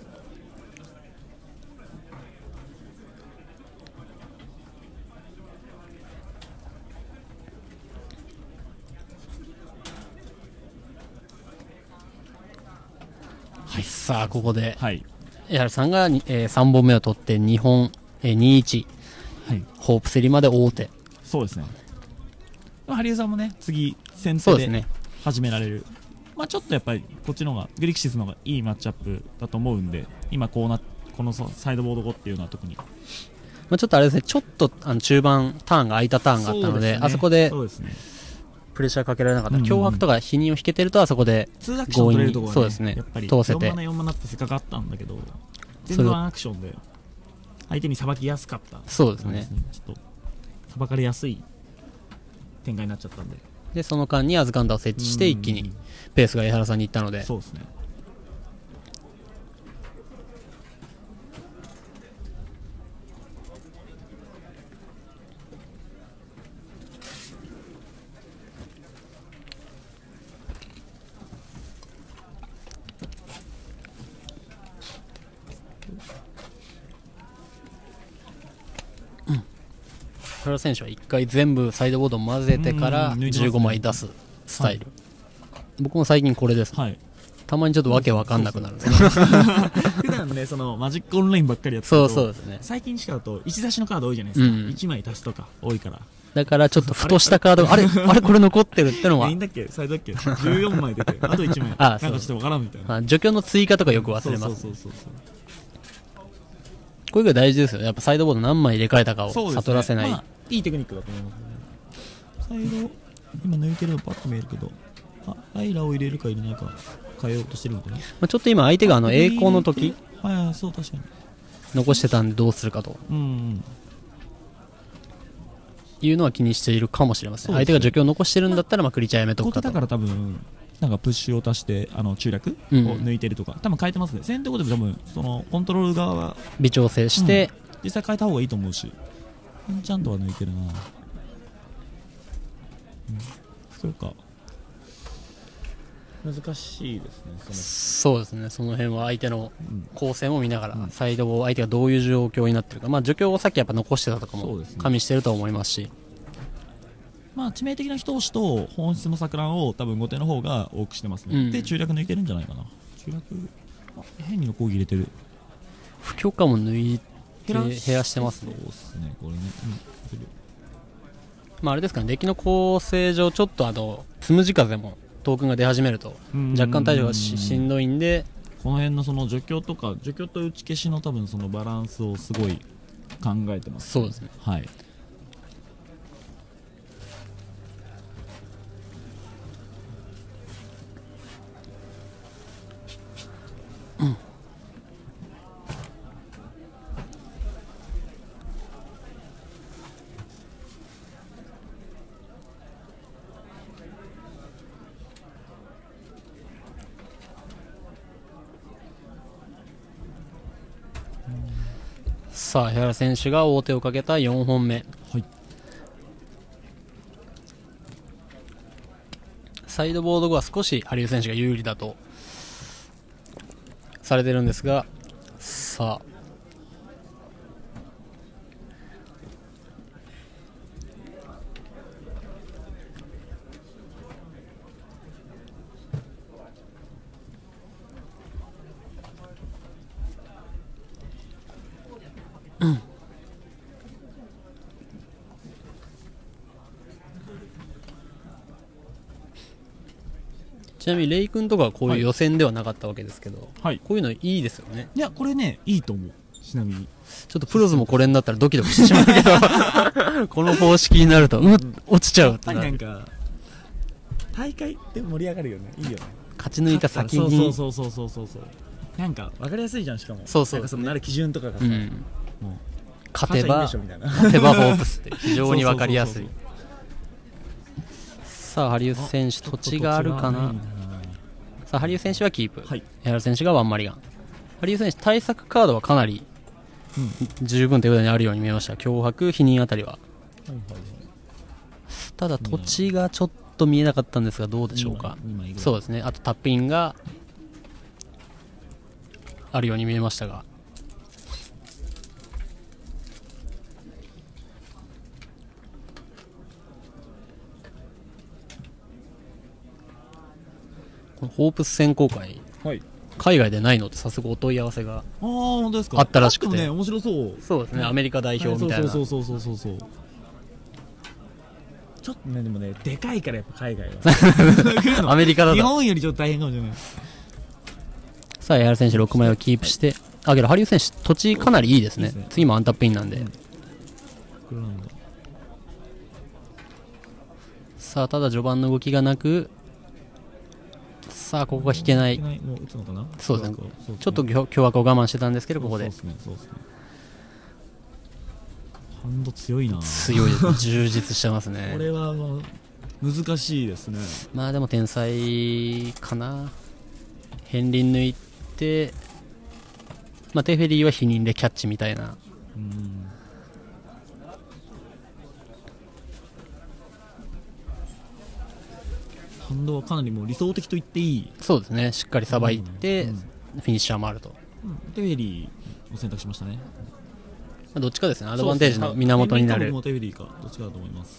はい、さあここで、はい、江原さんが、えー、さんぼんめを取ってにほん、えー、にたいいち、はい、ホープ競りまで王手。 そうですね、ハリエさんもね次先手で始められる、まあ、ちょっとやっぱりこっちの方がグリクシスの方がいいマッチアップだと思うんで、今こうなこのサイドボード後っていうのは特に、まあ、ちょっとあれですね、ちょっとあの中盤ターンが空いたターンがあったの で, で、ね、あそこでプレッシャーかけられなかった、脅迫とか否認を引けてるとあそこで強引に、 そうですね、通せてよんマナよんマナってせっかかったんだけど全部ワンアクションで相手にさばきやすかった、 そうですね、 ちょっとさばかれやすい展開になっちゃったんで、 でその間にアズカンタを設置して一気にペースが江原さんにいったので、 そうですね、 原選手はいっかい全部サイドボードを混ぜてからじゅうごまい出すスタイル、はい、僕も最近これです、はい、たまにちょっとわけわかんなくなるんですけど普段ねそのマジックオンラインばっかりやってるとそうそうですね最近しかだといち出しのカード多いじゃないですか、うん、いちまい足すとか多いからだからちょっとふとしたカードがあれあれこれ残ってるってのは。 いいんだっけサイドだっけじゅうよんまい出てあといちまいああなんかちょっとわからんみたいな。 除去の追加とかよく忘れます。そうそうそうそうこれが大事ですよ。やっぱサイドボード何枚入れ替えたかを悟らせない、ねまあ、 いいテクニックだと思いますね。サイド今抜いてるのパッと見えるけどあアイラを入れるか入れないか変えようとしてるのかな、まあ、ちょっと今相手があの栄光の時はいはいそう確かに残してたんでどうするかと、うんうんいうのは気にしているかもしれません、ね、相手が除去を残してるんだったらまあクリチャーやめとくかと。 だから多分なんかプッシュを足してあの中略を抜いてるとか、うん、多分変えてますね。先手後で多分そのコントロール側は微調整して、 うん、実際変えた方がいいと思うしエンチャントは抜いてるな、うん、そうか難しいですね。そのそうですね。その辺は相手の構成も見ながら、うん、サイドを相手がどういう状況になってるか、まあ除去をさっきやっぱ残してたとかも加味してると思いますし、 まあ致命的な人押しと本質の錯乱を多分後手の方が多くしてますね、うん、で中略抜いてるんじゃないかな。中略変にの攻撃入れてる不許可も抜いて減らしてますね。 そうですねこれね、うん、 まああれですかねデッキの構成上ちょっとあのつむじ風もトークンが出始めると若干対処が し, しんどいんでこの辺のその除去とか除去と打ち消しの多分そのバランスをすごい考えてます、ね、 そうですねはいうんさあ江原選手が王手をかけたよんほんめ、はい、サイドボード後は少し羽生選手が有利だとされてるんですがさあうんちなみにレイ君とかはこういう予選ではなかったわけですけど、はい、こういうのいいですよね。 いやこれねいいと思う。ちなみにちょっとプロズもこれになったらドキドキしてしまうけどこの方式になると、うん、落ちちゃうってなる。 なんか大会って盛り上がるよね。いいよね。 勝ち抜いた先にそうそうそうそうそうそうなんか分かりやすいじゃん。しかもそうそう、 なんかそのなる基準とかがさ、うん、もう勝てば勝てばホープスって非常に分かりやすい。さあ羽生選手土地があるかな。さあ羽生選手はキープ、はい、江原選手がワンマリガン。羽生選手対策カードはかなり、うん、十分手札にあるように見えました。脅迫否認あたりは、はいはいはい、ただ土地がちょっと見えなかったんですがどうでしょうか。そうですね。あとタップインがあるように見えましたがこのホープス選考会、はい、海外でないのって早速お問い合わせがあったらしくて、 ね、面白そう。 そうですね、アメリカ代表みたいな、 そうそうそうそうそうそうちょっとねでもねでかいからやっぱ海外はアメリカだと日本よりちょっと大変かもしれない。 さあ江原選手ろくまいをキープして、はい、あけど羽生選手土地かなりいいですね。いいですね。次もアンタップインなんで、うん、さあただ序盤の動きがなく、さあここが引けない。もう打つのかな。そうですね。ちょっと凶悪を我慢してたんですけどここで。そうですね。そうですね。 ハンド強いな。 強いです。充実してますね。 これはもう難しいですね。 まあでも天才かな。片鱗抜いて、まあテフェリーは否認でキャッチみたいな。うん。 ハンドはかなりもう理想的と言っていい。 そうですね。しっかりさばいて、うんうん、フィニッシャーもあると。 うん、テフェリーを選択しましたね。 あ、どっちかですね。アドバンテージの源になる。 テフェリーかどっちかだと思います。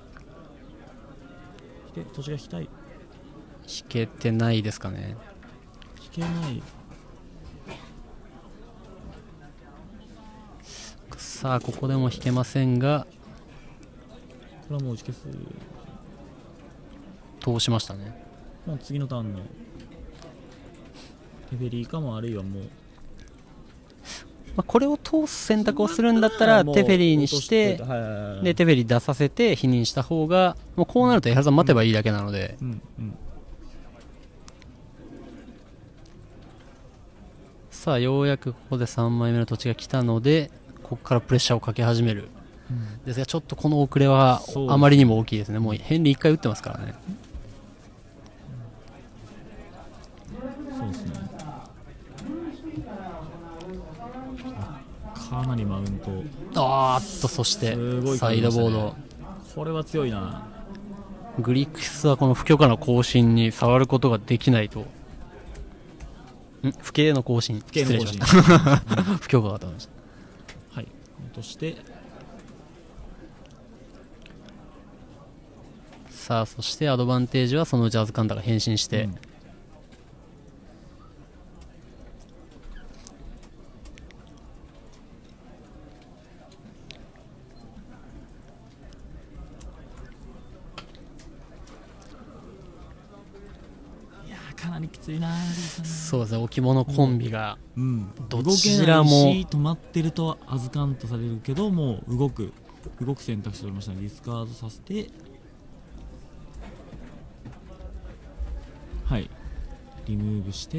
で土地が引きたい。 引けてないですかね。 引けない。 さあここでも引けませんが、 これはもう打ち消す。 通しましたね。 もう次のターンのテフェリーかも、あるいはもう、 まあ、これを通す選択をするんだったらテフェリーにして、でテフェリー出させて否認した方が、もうこうなると江原さん待てばいいだけなので、 うんうん、 さあようやくここでさんまいめの土地が来たので、ここからプレッシャーをかけ始める、うん、ですがちょっとこの遅れはあまりにも大きいですね。もうヘンリーいっかい打ってますからね。 そうですね、かなりマウント。 あーっと、そしてサイドボード、 これは強いな。 グリクスはこの不許可の更新に触ることができないと。ん不敬の更新、失礼しました不許可がと思いました。 はい、としてさあ、そしてアドバンテージはそのうちアズカンタが変身して、うん、 かなりきついな。 そうですね、置物コンビが、 うん、 どちらも動けないし止まってると預かんとされるけど、もう動く動く選択肢を取りましたね。ディスカードさせて、はい、リムーブして、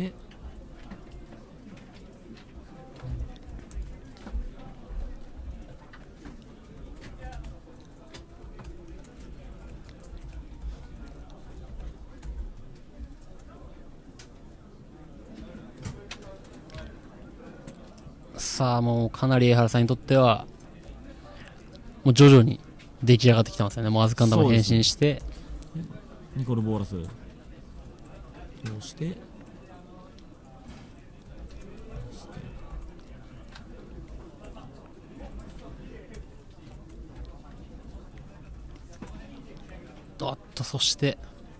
さあもうかなり江原さんにとってはもう徐々に出来上がってきてますよね。もうアズカンダも変身して、 ニコル・ボーラスこうしておっと、そして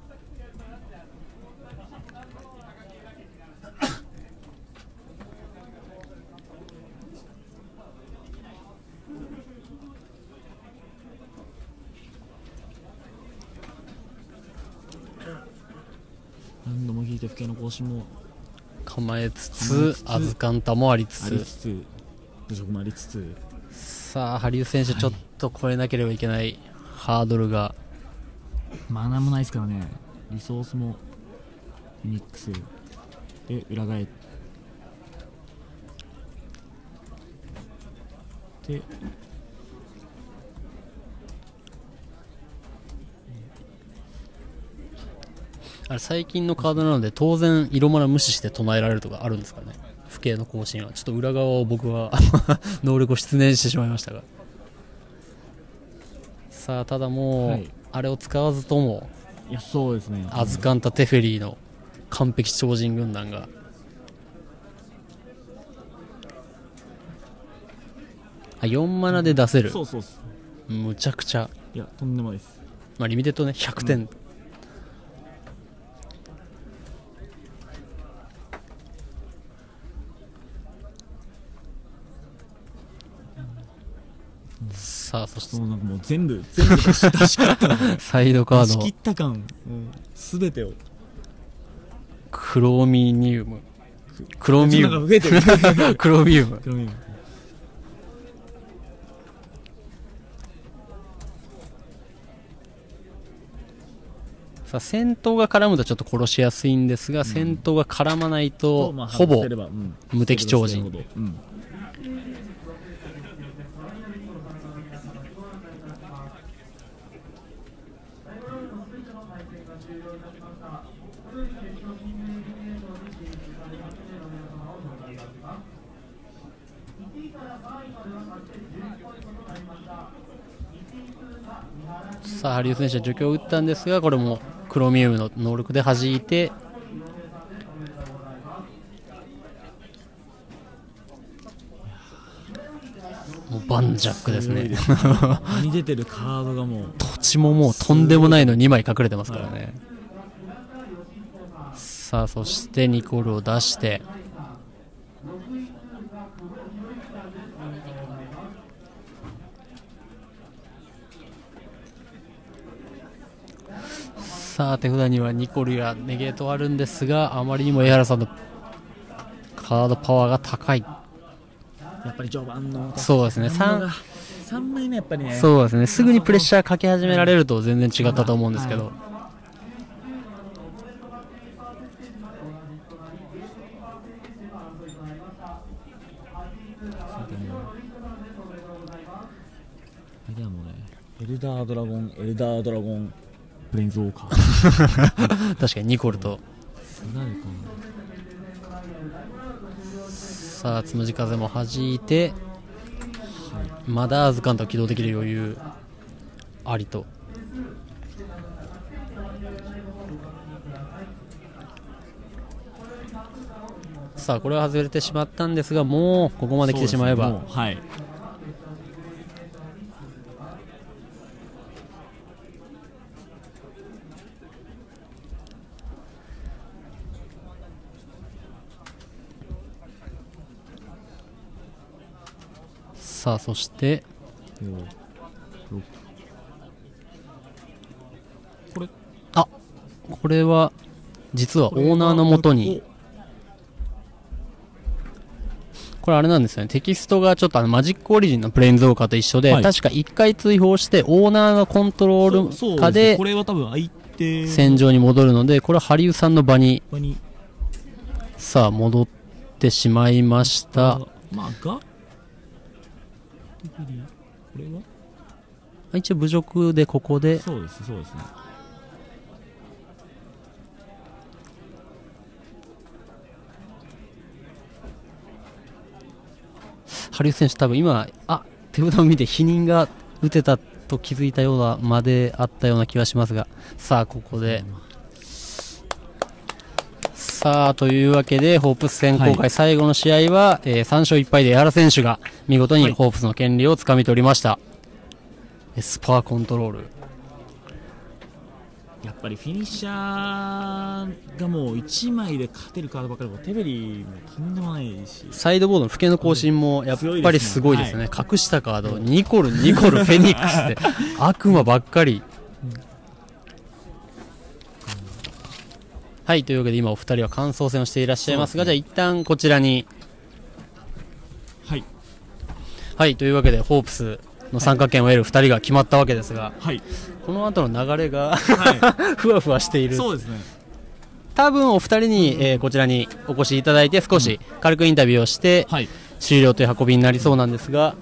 何度も引いて不敬の更新も構えつつ、アズカンタもありつつ、 ありつつ、侮辱もありつつ、 さあ羽生選手、ちょっと超えなければいけないハードルが、 マナもないですからね。リソースもフェニックスで裏返ってあれ最近のカードなので当然色マナ無視して唱えられるとかあるんですかね。不敬の更新はちょっと裏側を僕は能力を失念してしまいましたが、さあただもう、はい、あれを使わずとも、 いやそうですね、 アズカンタ・テフェリーの完璧超人軍団が、あよんマナで出せる、 そうそうっす、 むちゃくちゃ、 いやとんでもないです。 まあリミテッドねひゃくてん、うん、さあそしてなんかもう全部全部出し出し切ったサイドカード出し切った感、うん、全てをクロミニウムクロミウム増えてるクロミウムクロミウムさあ戦闘が絡むとちょっと殺しやすいんですが、うん、戦闘が絡まないと、まあ、ほぼ無敵超人、うん、さあ羽生選手は除去を打ったんですが、これもクロミウムの能力で弾いて、 バンジャックですね。 場に出てるカードがもう土地ももうとんでもないのにまい隠れてますからね、はい、さあそしてニコルを出してさあ手札にはニコルやネゲートあるんですが、あまりにも江原さんのカードパワーが高い。 やっぱり序盤のそうですね、 3, さんまいめやっぱりね、 そうですね、すぐにプレッシャーかけ始められると全然違ったと思うんですけど、はい、 でもね、エルダードラゴン、エルダードラゴンプレインズウォーカー確かにニコルとさあつむじ風も弾いて、はい、まだアズカンと起動できる余裕ありと。さあこれは外れてしまったんですが、もうここまで来てしまえば、ね、はい、さあそしてこれあこれは実はオーナーのもとにこれあれなんですよね、テキストがちょっとあのマジックオリジンのプレインズウォーカーと一緒で、はい、確かいっかい追放してオーナーがコントロール下で戦場に戻るので、これはハリウさんの場にさあ戻ってしまいました。 まあがこれは一応侮辱でここでそうですそうですね。 ハリウ選手多分今あ手札を見て否認が打てたと気づいたようなまであったような気がしますが、さあここでさあというわけでホープス選考会最後の試合は、はい、えー、さん勝いっ敗で江原選手が見事にホープスの権利をつかみ取りました、はい、スパーコントロールやっぱりフィニッシャーがもういちまいで勝てるカードばっかり、テベリもとんでもないし、 サイドボードの付けの更新もやっぱりすごいですね、はい、隠したカードニコルニコルフェニックスって悪魔ばっかり、うん、はい、というわけで今お二人は感想戦をしていらっしゃいますが、じゃあ一旦こちらにはいはいというわけでホープスの参加権を得るふたりが決まったわけですが、 はい、 この後の流れが、はい、ふわふわしている。 そうですね、 多分お二人に、えー、こちらにお越しいただいて少し軽くインタビューをして、うん、終了という運びになりそうなんですが、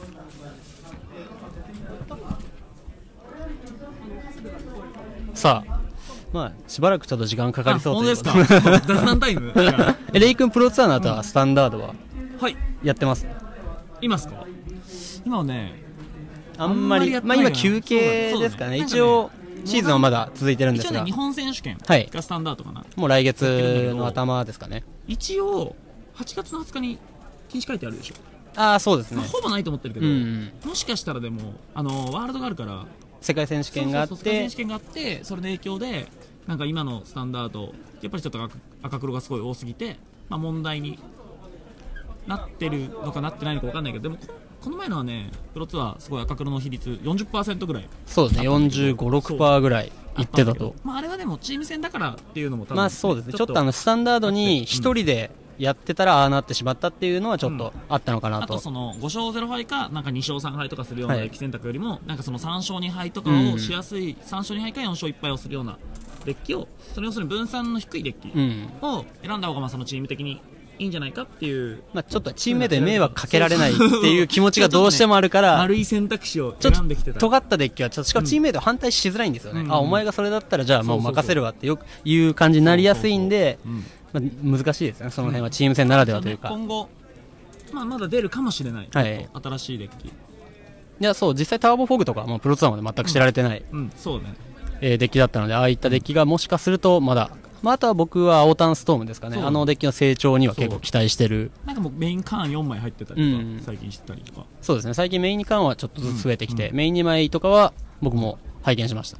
さあまあしばらくちょっと時間かかりそうということで。 本当ですか雑談タイムレイ君プロツアーの後はスタンダードはやってます、 いますか。今はねあんまり、まあ今休憩ですかね。一応シーズンはまだ続いてるんですが、 一応ね日本選手権がスタンダードかな、 もう来月の頭ですかね。 一応はちがつのはつかに禁止書いてあるでしょ。 ああそうですね、 まあ、ほぼないと思ってるけど、うん、もしかしたらでもあのワールドがあるから世界選手権があって、 そうそうそう世界選手権があって、それの影響でなんか今のスタンダードやっぱりちょっと赤, 赤黒がすごい多すぎて、まあ、問題になってるのかなってないのか分かんないけど、でもこの前のはねプロツアーすごい赤黒の比率 よんじゅっパーセント ぐらい、 そうですね よんじゅうご、ろくパーセント ぐらいいってたと。 まあ、あれはでもチーム戦だからっていうのも多分、 まあそうですね、ちょっとあのスタンダードにひとりでやってたらああなってしまったっていうのはちょっとあったのかなと、うん、あとそのご勝ゼロ敗かなんかに勝さん敗とかするようなデッキ選択よりも、はい、なんかそのさん勝に敗とかをしやすい、うん、さん勝に敗かよん勝いっ敗をするようなデッキを、それ要するに分散の低いデッキを選んだ方がまあそのチーム的にいいんじゃないかっていう、 まあ、ちょっとチームメイトに迷惑かけられないっていう気持ちがどうしてもあるから、 ね、悪い選択肢を選んできてた。 尖ったデッキはちょっとしかもチームメイト反対しづらいんですよね、うん、あお前がそれだったらじゃあもう任せるわってよくいう感じになりやすいんで、まあ、難しいですね、その辺はチーム戦ならではというか、 今後、まあ、まだ出るかもしれない、はい、新しいデッキ。いやそう実際ターボフォグとかもうプロツアーまで全く知られてない、 うんうんそうねえー、デッキだったので、ああいったデッキがもしかするとまだまあ、あとは僕は青タンストームですかね。あのデッキの成長には結構期待してる。 なんかもうメインカーンよんまい入ってたりとか、うん、最近してたりとか。 そうですね、最近メインカーンはちょっとずつ増えてきて、うんうん、メインにまいとかは僕も拝見しました。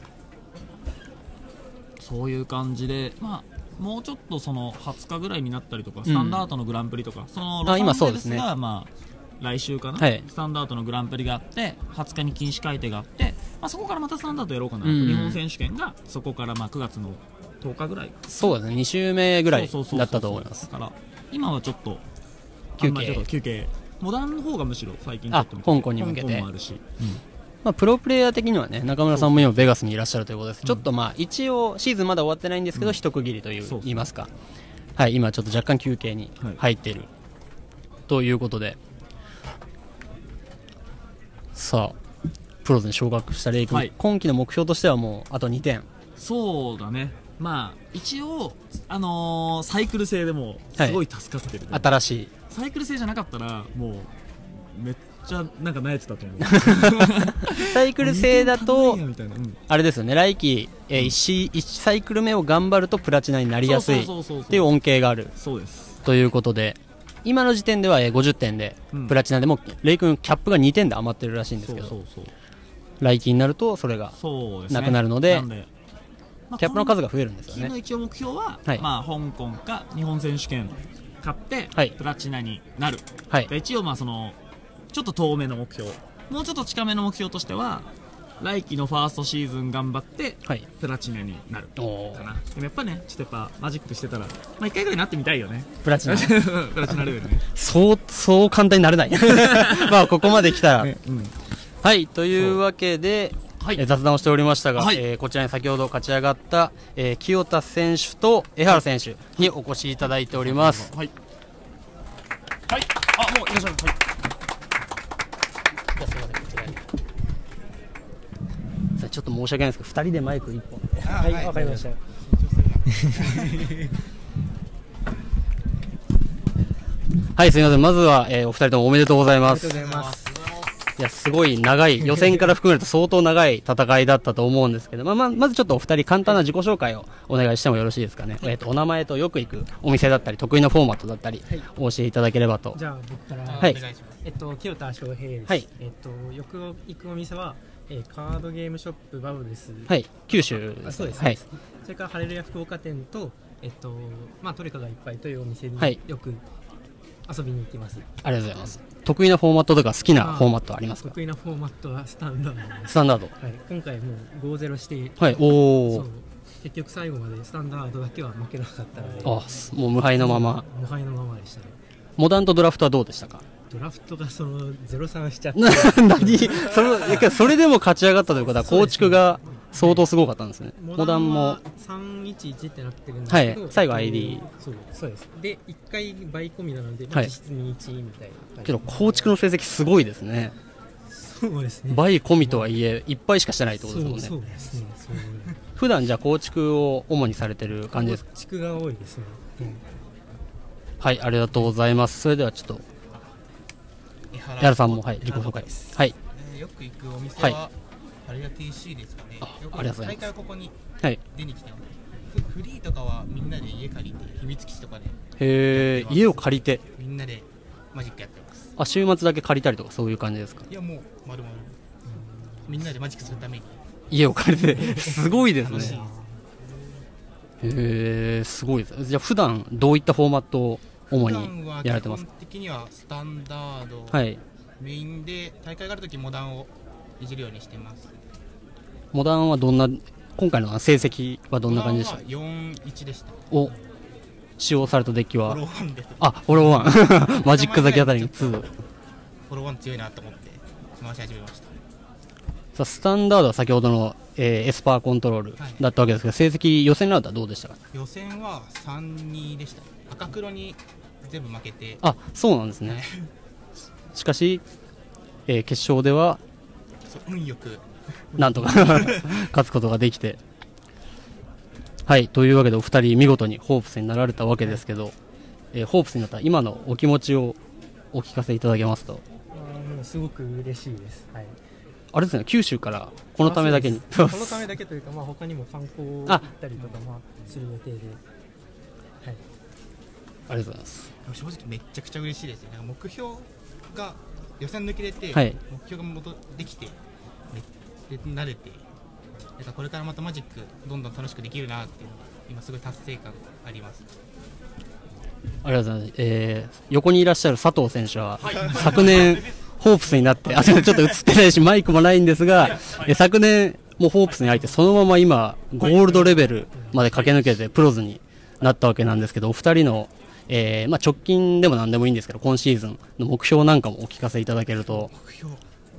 そういう感じで、まあ、もうちょっとそのはつかぐらいになったりとか、スタンダードのグランプリとか、うん、そのロサンゼルスがまあ来週かな、はい、スタンダードのグランプリがあってはつかに禁止改定があって、まあ、そこからまたスタンダードやろうかなと、うん、日本選手権がそこからまあくがつのとおかぐらい、 そうですね、に週目ぐらいだったと思います。 だから今はちょっと休憩、 休憩モダンの方がむしろ最近ちょっと香港に向けて香港もあるし、うん、 まあ、プロプレイヤー的にはね、中村さんも今ベガスにいらっしゃるということです。ちょっとまあ一応シーズンまだ終わってないんですけど、うん、一区切りという言いますか、はい、今ちょっと若干休憩に入っている、はい、ということで、さあプロズに昇格したレイ君、はい、今季の目標としてはもうあとにてん。 そうだね、まあ一応、あのー、サイクル制でもすごい助かってる、 はい、新しいサイクル制じゃなかったらもうめっちゃなんか萎えてたと思うサイクル制だとあれですよね、来季、えー、いちサイクル目を頑張るとプラチナになりやすいっていう恩恵があるということで、今の時点ではごじゅってんでプラチナでも、うん、レイ君キャップがにてんで余ってるらしいんですけど、そうそうそう、来季になるとそれがなくなるので、まあ、キャップの数が増えるんですよね。 今の一応目標は、はい、まあ、香港か日本選手権勝って、はい、プラチナになる、はい、一応まあそのちょっと遠めの目標、もうちょっと近めの目標としては来季のファーストシーズン頑張って、はい、プラチナになるかな。でもやっぱね、ちょっとやっぱマジックしてたら、まあ、いっかいぐらいなってみたいよね、プラチナプラチナレベルねそうそう簡単になれないまあここまで来たら、ね、うん、はい、というわけで、はい、えー、雑談をしておりましたが、はい、えー、こちらに先ほど勝ち上がった、えー、清田選手と江原選手にお越しいただいております。はい、 はい、あ、もういらっしゃる。はい、 じゃあすみません、こちらにさあちょっと申し訳ないですけどふたりでマイクいっぽんで、はい、わ、はい、かりましたはい、すみません、まずは、えー、お二人ともおめでとうございます。 ありがとうございます。 いや、すごい長い、予選から含めると相当長い戦いだったと思うんですけど、まあ、まあ、まずちょっとお二人簡単な自己紹介をお願いしてもよろしいですかね。はい、えっと、お名前とよく行くお店だったり、得意なフォーマットだったり、はい、お教えいただければと。 じゃあ、僕から、 はい、 えっと、清田翔平です。はい、えっと、よく行くお店は、えー、カードゲームショップバブです。 はい、九州です。 そうです。はい、それから、ハレルヤ福岡店と、えっと、まあ、トリカがいっぱいというお店によく遊びに行きます。 ありがとうございます。得意なフォーマットとか好きなフォーマットありますか？ 得意なフォーマットはスタンダードです。 スタンダード、 はい、今回もう ごたいゼロ して、 はい、おそう、結局最後までスタンダードだけは負けなかったので、 あ、もう無敗のまま無敗のままでしたね。 モダンとドラフトはどうでしたか？ ドラフトがそのゼロさんしちゃって何そのそれでも勝ち上がったということは構築が相当すごかったんですね。モダンもさんいちいちってなってるんですけど、 はい、最後 アイディー、 そう、そうです。でいっかい倍込みなので、まあ、実質にいちみたいな。 けど構築の成績すごいですね。 そうですね。 倍込みとはいえいっぱいしかしてないってことですもんね。 そうですね。そう普段じゃあ構築を主にされてる感じですか？ 構築が多いですね。うん、 はい、ありがとうございます。それではちょっと江原さんも、はい、自己紹介です。はい、 えー、よく行くお店は、はい、ハレルヤ ティーシー ですかね。 あ、ありがとうございます。 大会はここに出に来てます。はい、フリーとかはみんなで家借りて秘密基地とかで、 へー、家を借りてみんなでマジックやってます。 あ、週末だけ借りたりとかそういう感じですか？ いや、もう丸々みんなでマジックするために家を借りてすごいですね。へー、すごいです。じゃあ普段どういったフォーマットを主にやられてますか？ 基本的にはスタンダード、 はい、 メインで大会があるときモダンをいじるようにしてます。 モダンはどんな、今回の成績はどんな感じでした？ よんいちでした。 お、使用されたデッキはフォローワンです。 あ、フォローワンマジックザキあたりにツー。 フォローワン強いなと思って回し始めました。 さあ、スタンダードは先ほどの、えー、エスパーコントロールだったわけですが、はい、成績予選ラウンドはどうでしたか？ 予選はさんたいにでした。赤黒に全部負けて。 あ、そうなんですねしかし、えー、決勝では運よくなんとか勝つことができて、はい、というわけでお二人見事にホープスになられたわけですけど、えー、ホープスになった今のお気持ちをお聞かせいただけますと。 あ、もうすごく嬉しいです。はい、 あれですね、九州からこのためだけに。 このためだけというか、まあ他にも観光行ったりとかまあする予定で、はい。 ありがとうございます。 正直めっちゃくちゃ嬉しいですね。なんか目標が予算抜けれて、 はい、 目標が戻ってきて、で慣れて、なんかこれからまたマジックどんどん楽しくできるなっていうのが今すごい達成感があります。 ありがとうございます。えー、横にいらっしゃる佐藤選手は、はい、昨年ホープスになって、あ、ちょっと映ってないしマイクもないんですが、え昨年もうホープスに入ってそのまま今ゴールドレベルまで駆け抜けてプロズになったわけなんですけど、お二人の、えーまあ、直近でも何でもいいんですけど今シーズンの目標なんかもお聞かせいただけると。 目標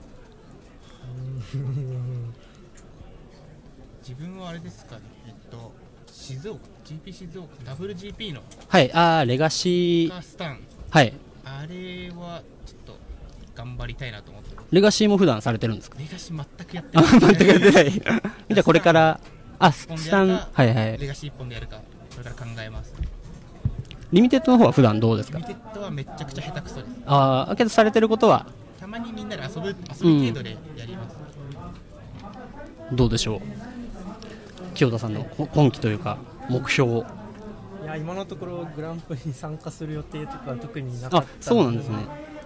自分はあれですかね、えっと静岡 ジーピー 静岡 ダブリュージーピー のはいあーレガシースタン、 はいあれはちょっと頑張りたいなと思って。 レガシーも普段されてるんですか？ レガシー全くやってない。 全くやってない。じゃあこれからあスタンはいはいレガシー一本でやるかこれから考えます。 リミテッドの方は普段どうですか？ リミテッドはめちゃくちゃ下手くそです。 ああけどされてることはたまにみんなで遊ぶ遊び程度でやります、 うん、どうでしょう清田さんの今期というか目標を。 いや今のところグランプリに参加する予定とか特になかったので。 あそうなんですね。はい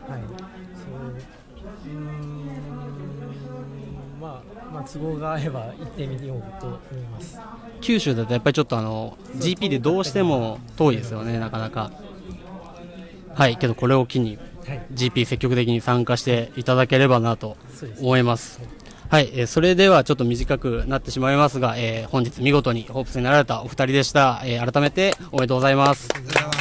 そううーんまあ、まあ都合が合えば行ってみようと思います。 九州だとやっぱりちょっとあの ジーピー でどうしても遠いですよねなかなか。はいけどこれを機に ジーピー 積極的に参加していただければなと思います。はい、えー、それではちょっと短くなってしまいますが、えー、本日見事にホープスになられたお二人でした、えー、改めておめでとうございます。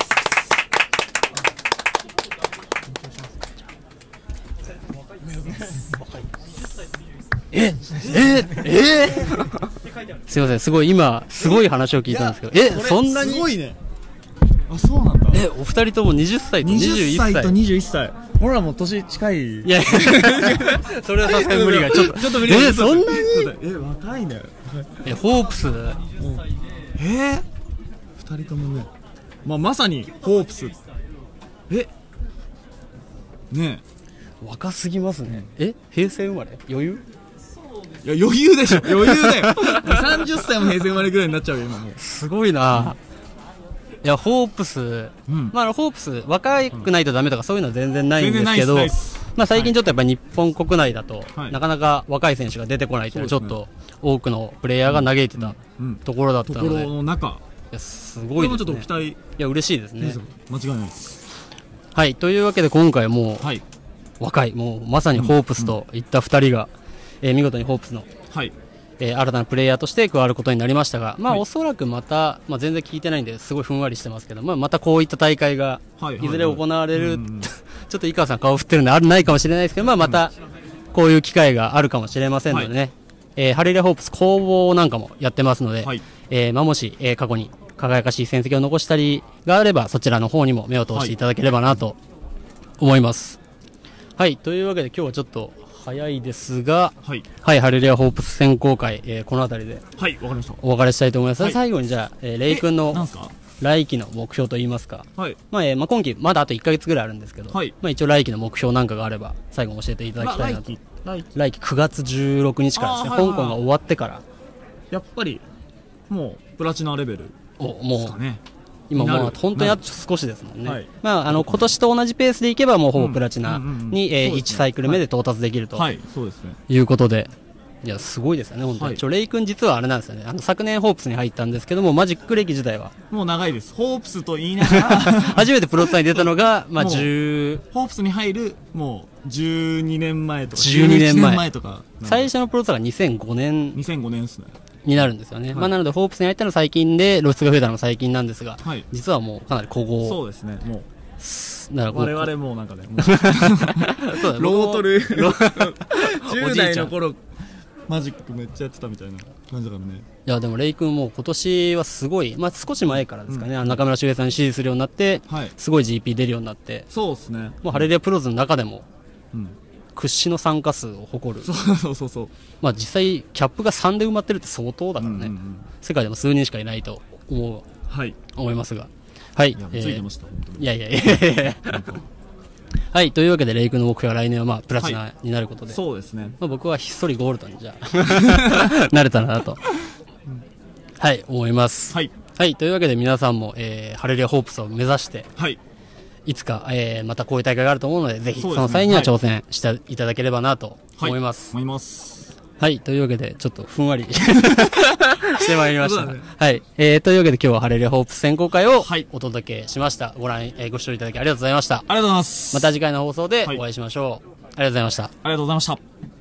えええすいませんすごい今すごい話を聞いたんですけど、えそんなにすごいね。あそうなんだ。 えお二人ともにじゅっさいとにじゅういっさい。 にじゅっさいとにじゅういっさい。俺らも年近い。 いやいやそれはさすがに無理がちょっとちょっと無理。 えそんなにえ若いね。 えホープスえー、二人ともね、まあまさにホープス。えねえ若すぎますね。え平成生まれ余裕？ いや余裕でしょ余裕だよ。さんじゅっさいも平成生まれぐらいになっちゃうよ今もう。 すごいな。いやホープス、うん、まあホープス若くないとダメとかそういうのは全然ないんですけど、まあ最近ちょっとやっぱり日本国内だと、はい、なかなか若い選手が出てこないというのはちょっと多くのプレイヤーが嘆いてたところだったので、 ところの中、 いやすごいですね。 ちょっと期待。 いや嬉しいですね。 間違いないです。 はいというわけで今回もう、はい、若いもうまさにホープスといったふたりが、うんうん、えー、見事にホープスの、はいえー、新たなプレイヤーとして加わることになりましたが、まあ、はい、おそらくまた、まあ、全然聞いてないんですごいふんわりしてますけど、まあ、またこういった大会がいずれ行われる、ちょっと井川さん顔振ってるんであるないかもしれないですけど、まあ、またこういう機会があるかもしれませんのでね、はい、えー、ハレルヤホープス公募なんかもやってますので、はい、えーまあ、もし、えー、過去に輝かしい戦績を残したりがあればそちらの方にも目を通していただければなと思います。はい、というわけで今日はちょっと早いですが、はい、はい、ハレルヤホープス選考会、えー、この辺りで、はい、わかりました。お別れしたいと思います。はい、最後にじゃあ、えー、レイ君の来期の目標といいますか、はい、まあ、えー、まあ、今期まだあといっかげつぐらいあるんですけど、はい、まあ、一応来期の目標なんかがあれば最後教えていただきたいなと。来期、来期くがつじゅうろくにちからですね、はいはいはい、香港が終わってから。やっぱりもうプラチナレベルですかね。今もう本当にあと少しですもんね、はい、まあ、あの今年と同じペースでいけばもうほぼプラチナにいちサイクル目で到達できるということで、いやすごいですよね本当に、はい、ちょレイ君実はあれなんですよね、あの昨年ホープスに入ったんですけどもマジック歴自体はもう長いです。ホープスと言いながら初めてプロツアーに出たのが、まあ、じゅうホープスに入るもうじゅうにねんまえとかじゅうにねんまえとか、最初のプロツアーがにせんごねんにせんごねんですねになるんですよね、はい、まあ、なのでホープスに入ったのは最近で露出が増えたのも最近なんですが、はい、実はもうかなり古豪。そうですね、もうだから我々もうなんかねもうそうだロートルじゅう代の頃マジックめっちゃやってたみたいな感じだからね。いやでもレイ君も今年はすごい、まあ、少し前からですかね、うん、中村修平さんに支持するようになって、はい、すごい ジーピー 出るようになって、そうですね、もうハレルヤプロズの中でも、うん、屈指の参加数を誇る。そうそうそうそう、まあ、実際キャップがさんで埋まってるって相当だからね、うんうんうん、世界でも数人しかいないと思う、はい、思いますが、はい、いや、えー、ついてました本当に。いやいやいやいやはい、というわけでレイクの目標は来年はまあプラチナになることで、 はい、そうですね、 まあ、僕はひっそりゴールドにじゃあなれたらなとはい思います。はい、はい、というわけで皆さんも、えー、ハレルヤホープスを目指して、はい、いつか、えー、またこういう大会があると思うので、ぜひその際には挑戦していただければなと思います。 はい、思います。 はい、というわけでちょっとふんわりしてまいりました。ね、はい、えー、というわけで今日はハレルヤホープス選考会をお届けしました。ご覧、えー、ご視聴いただきありがとうございました。ありがとうございます。 また次回の放送でお会いしましょう。はい、ありがとうございました。ありがとうございました。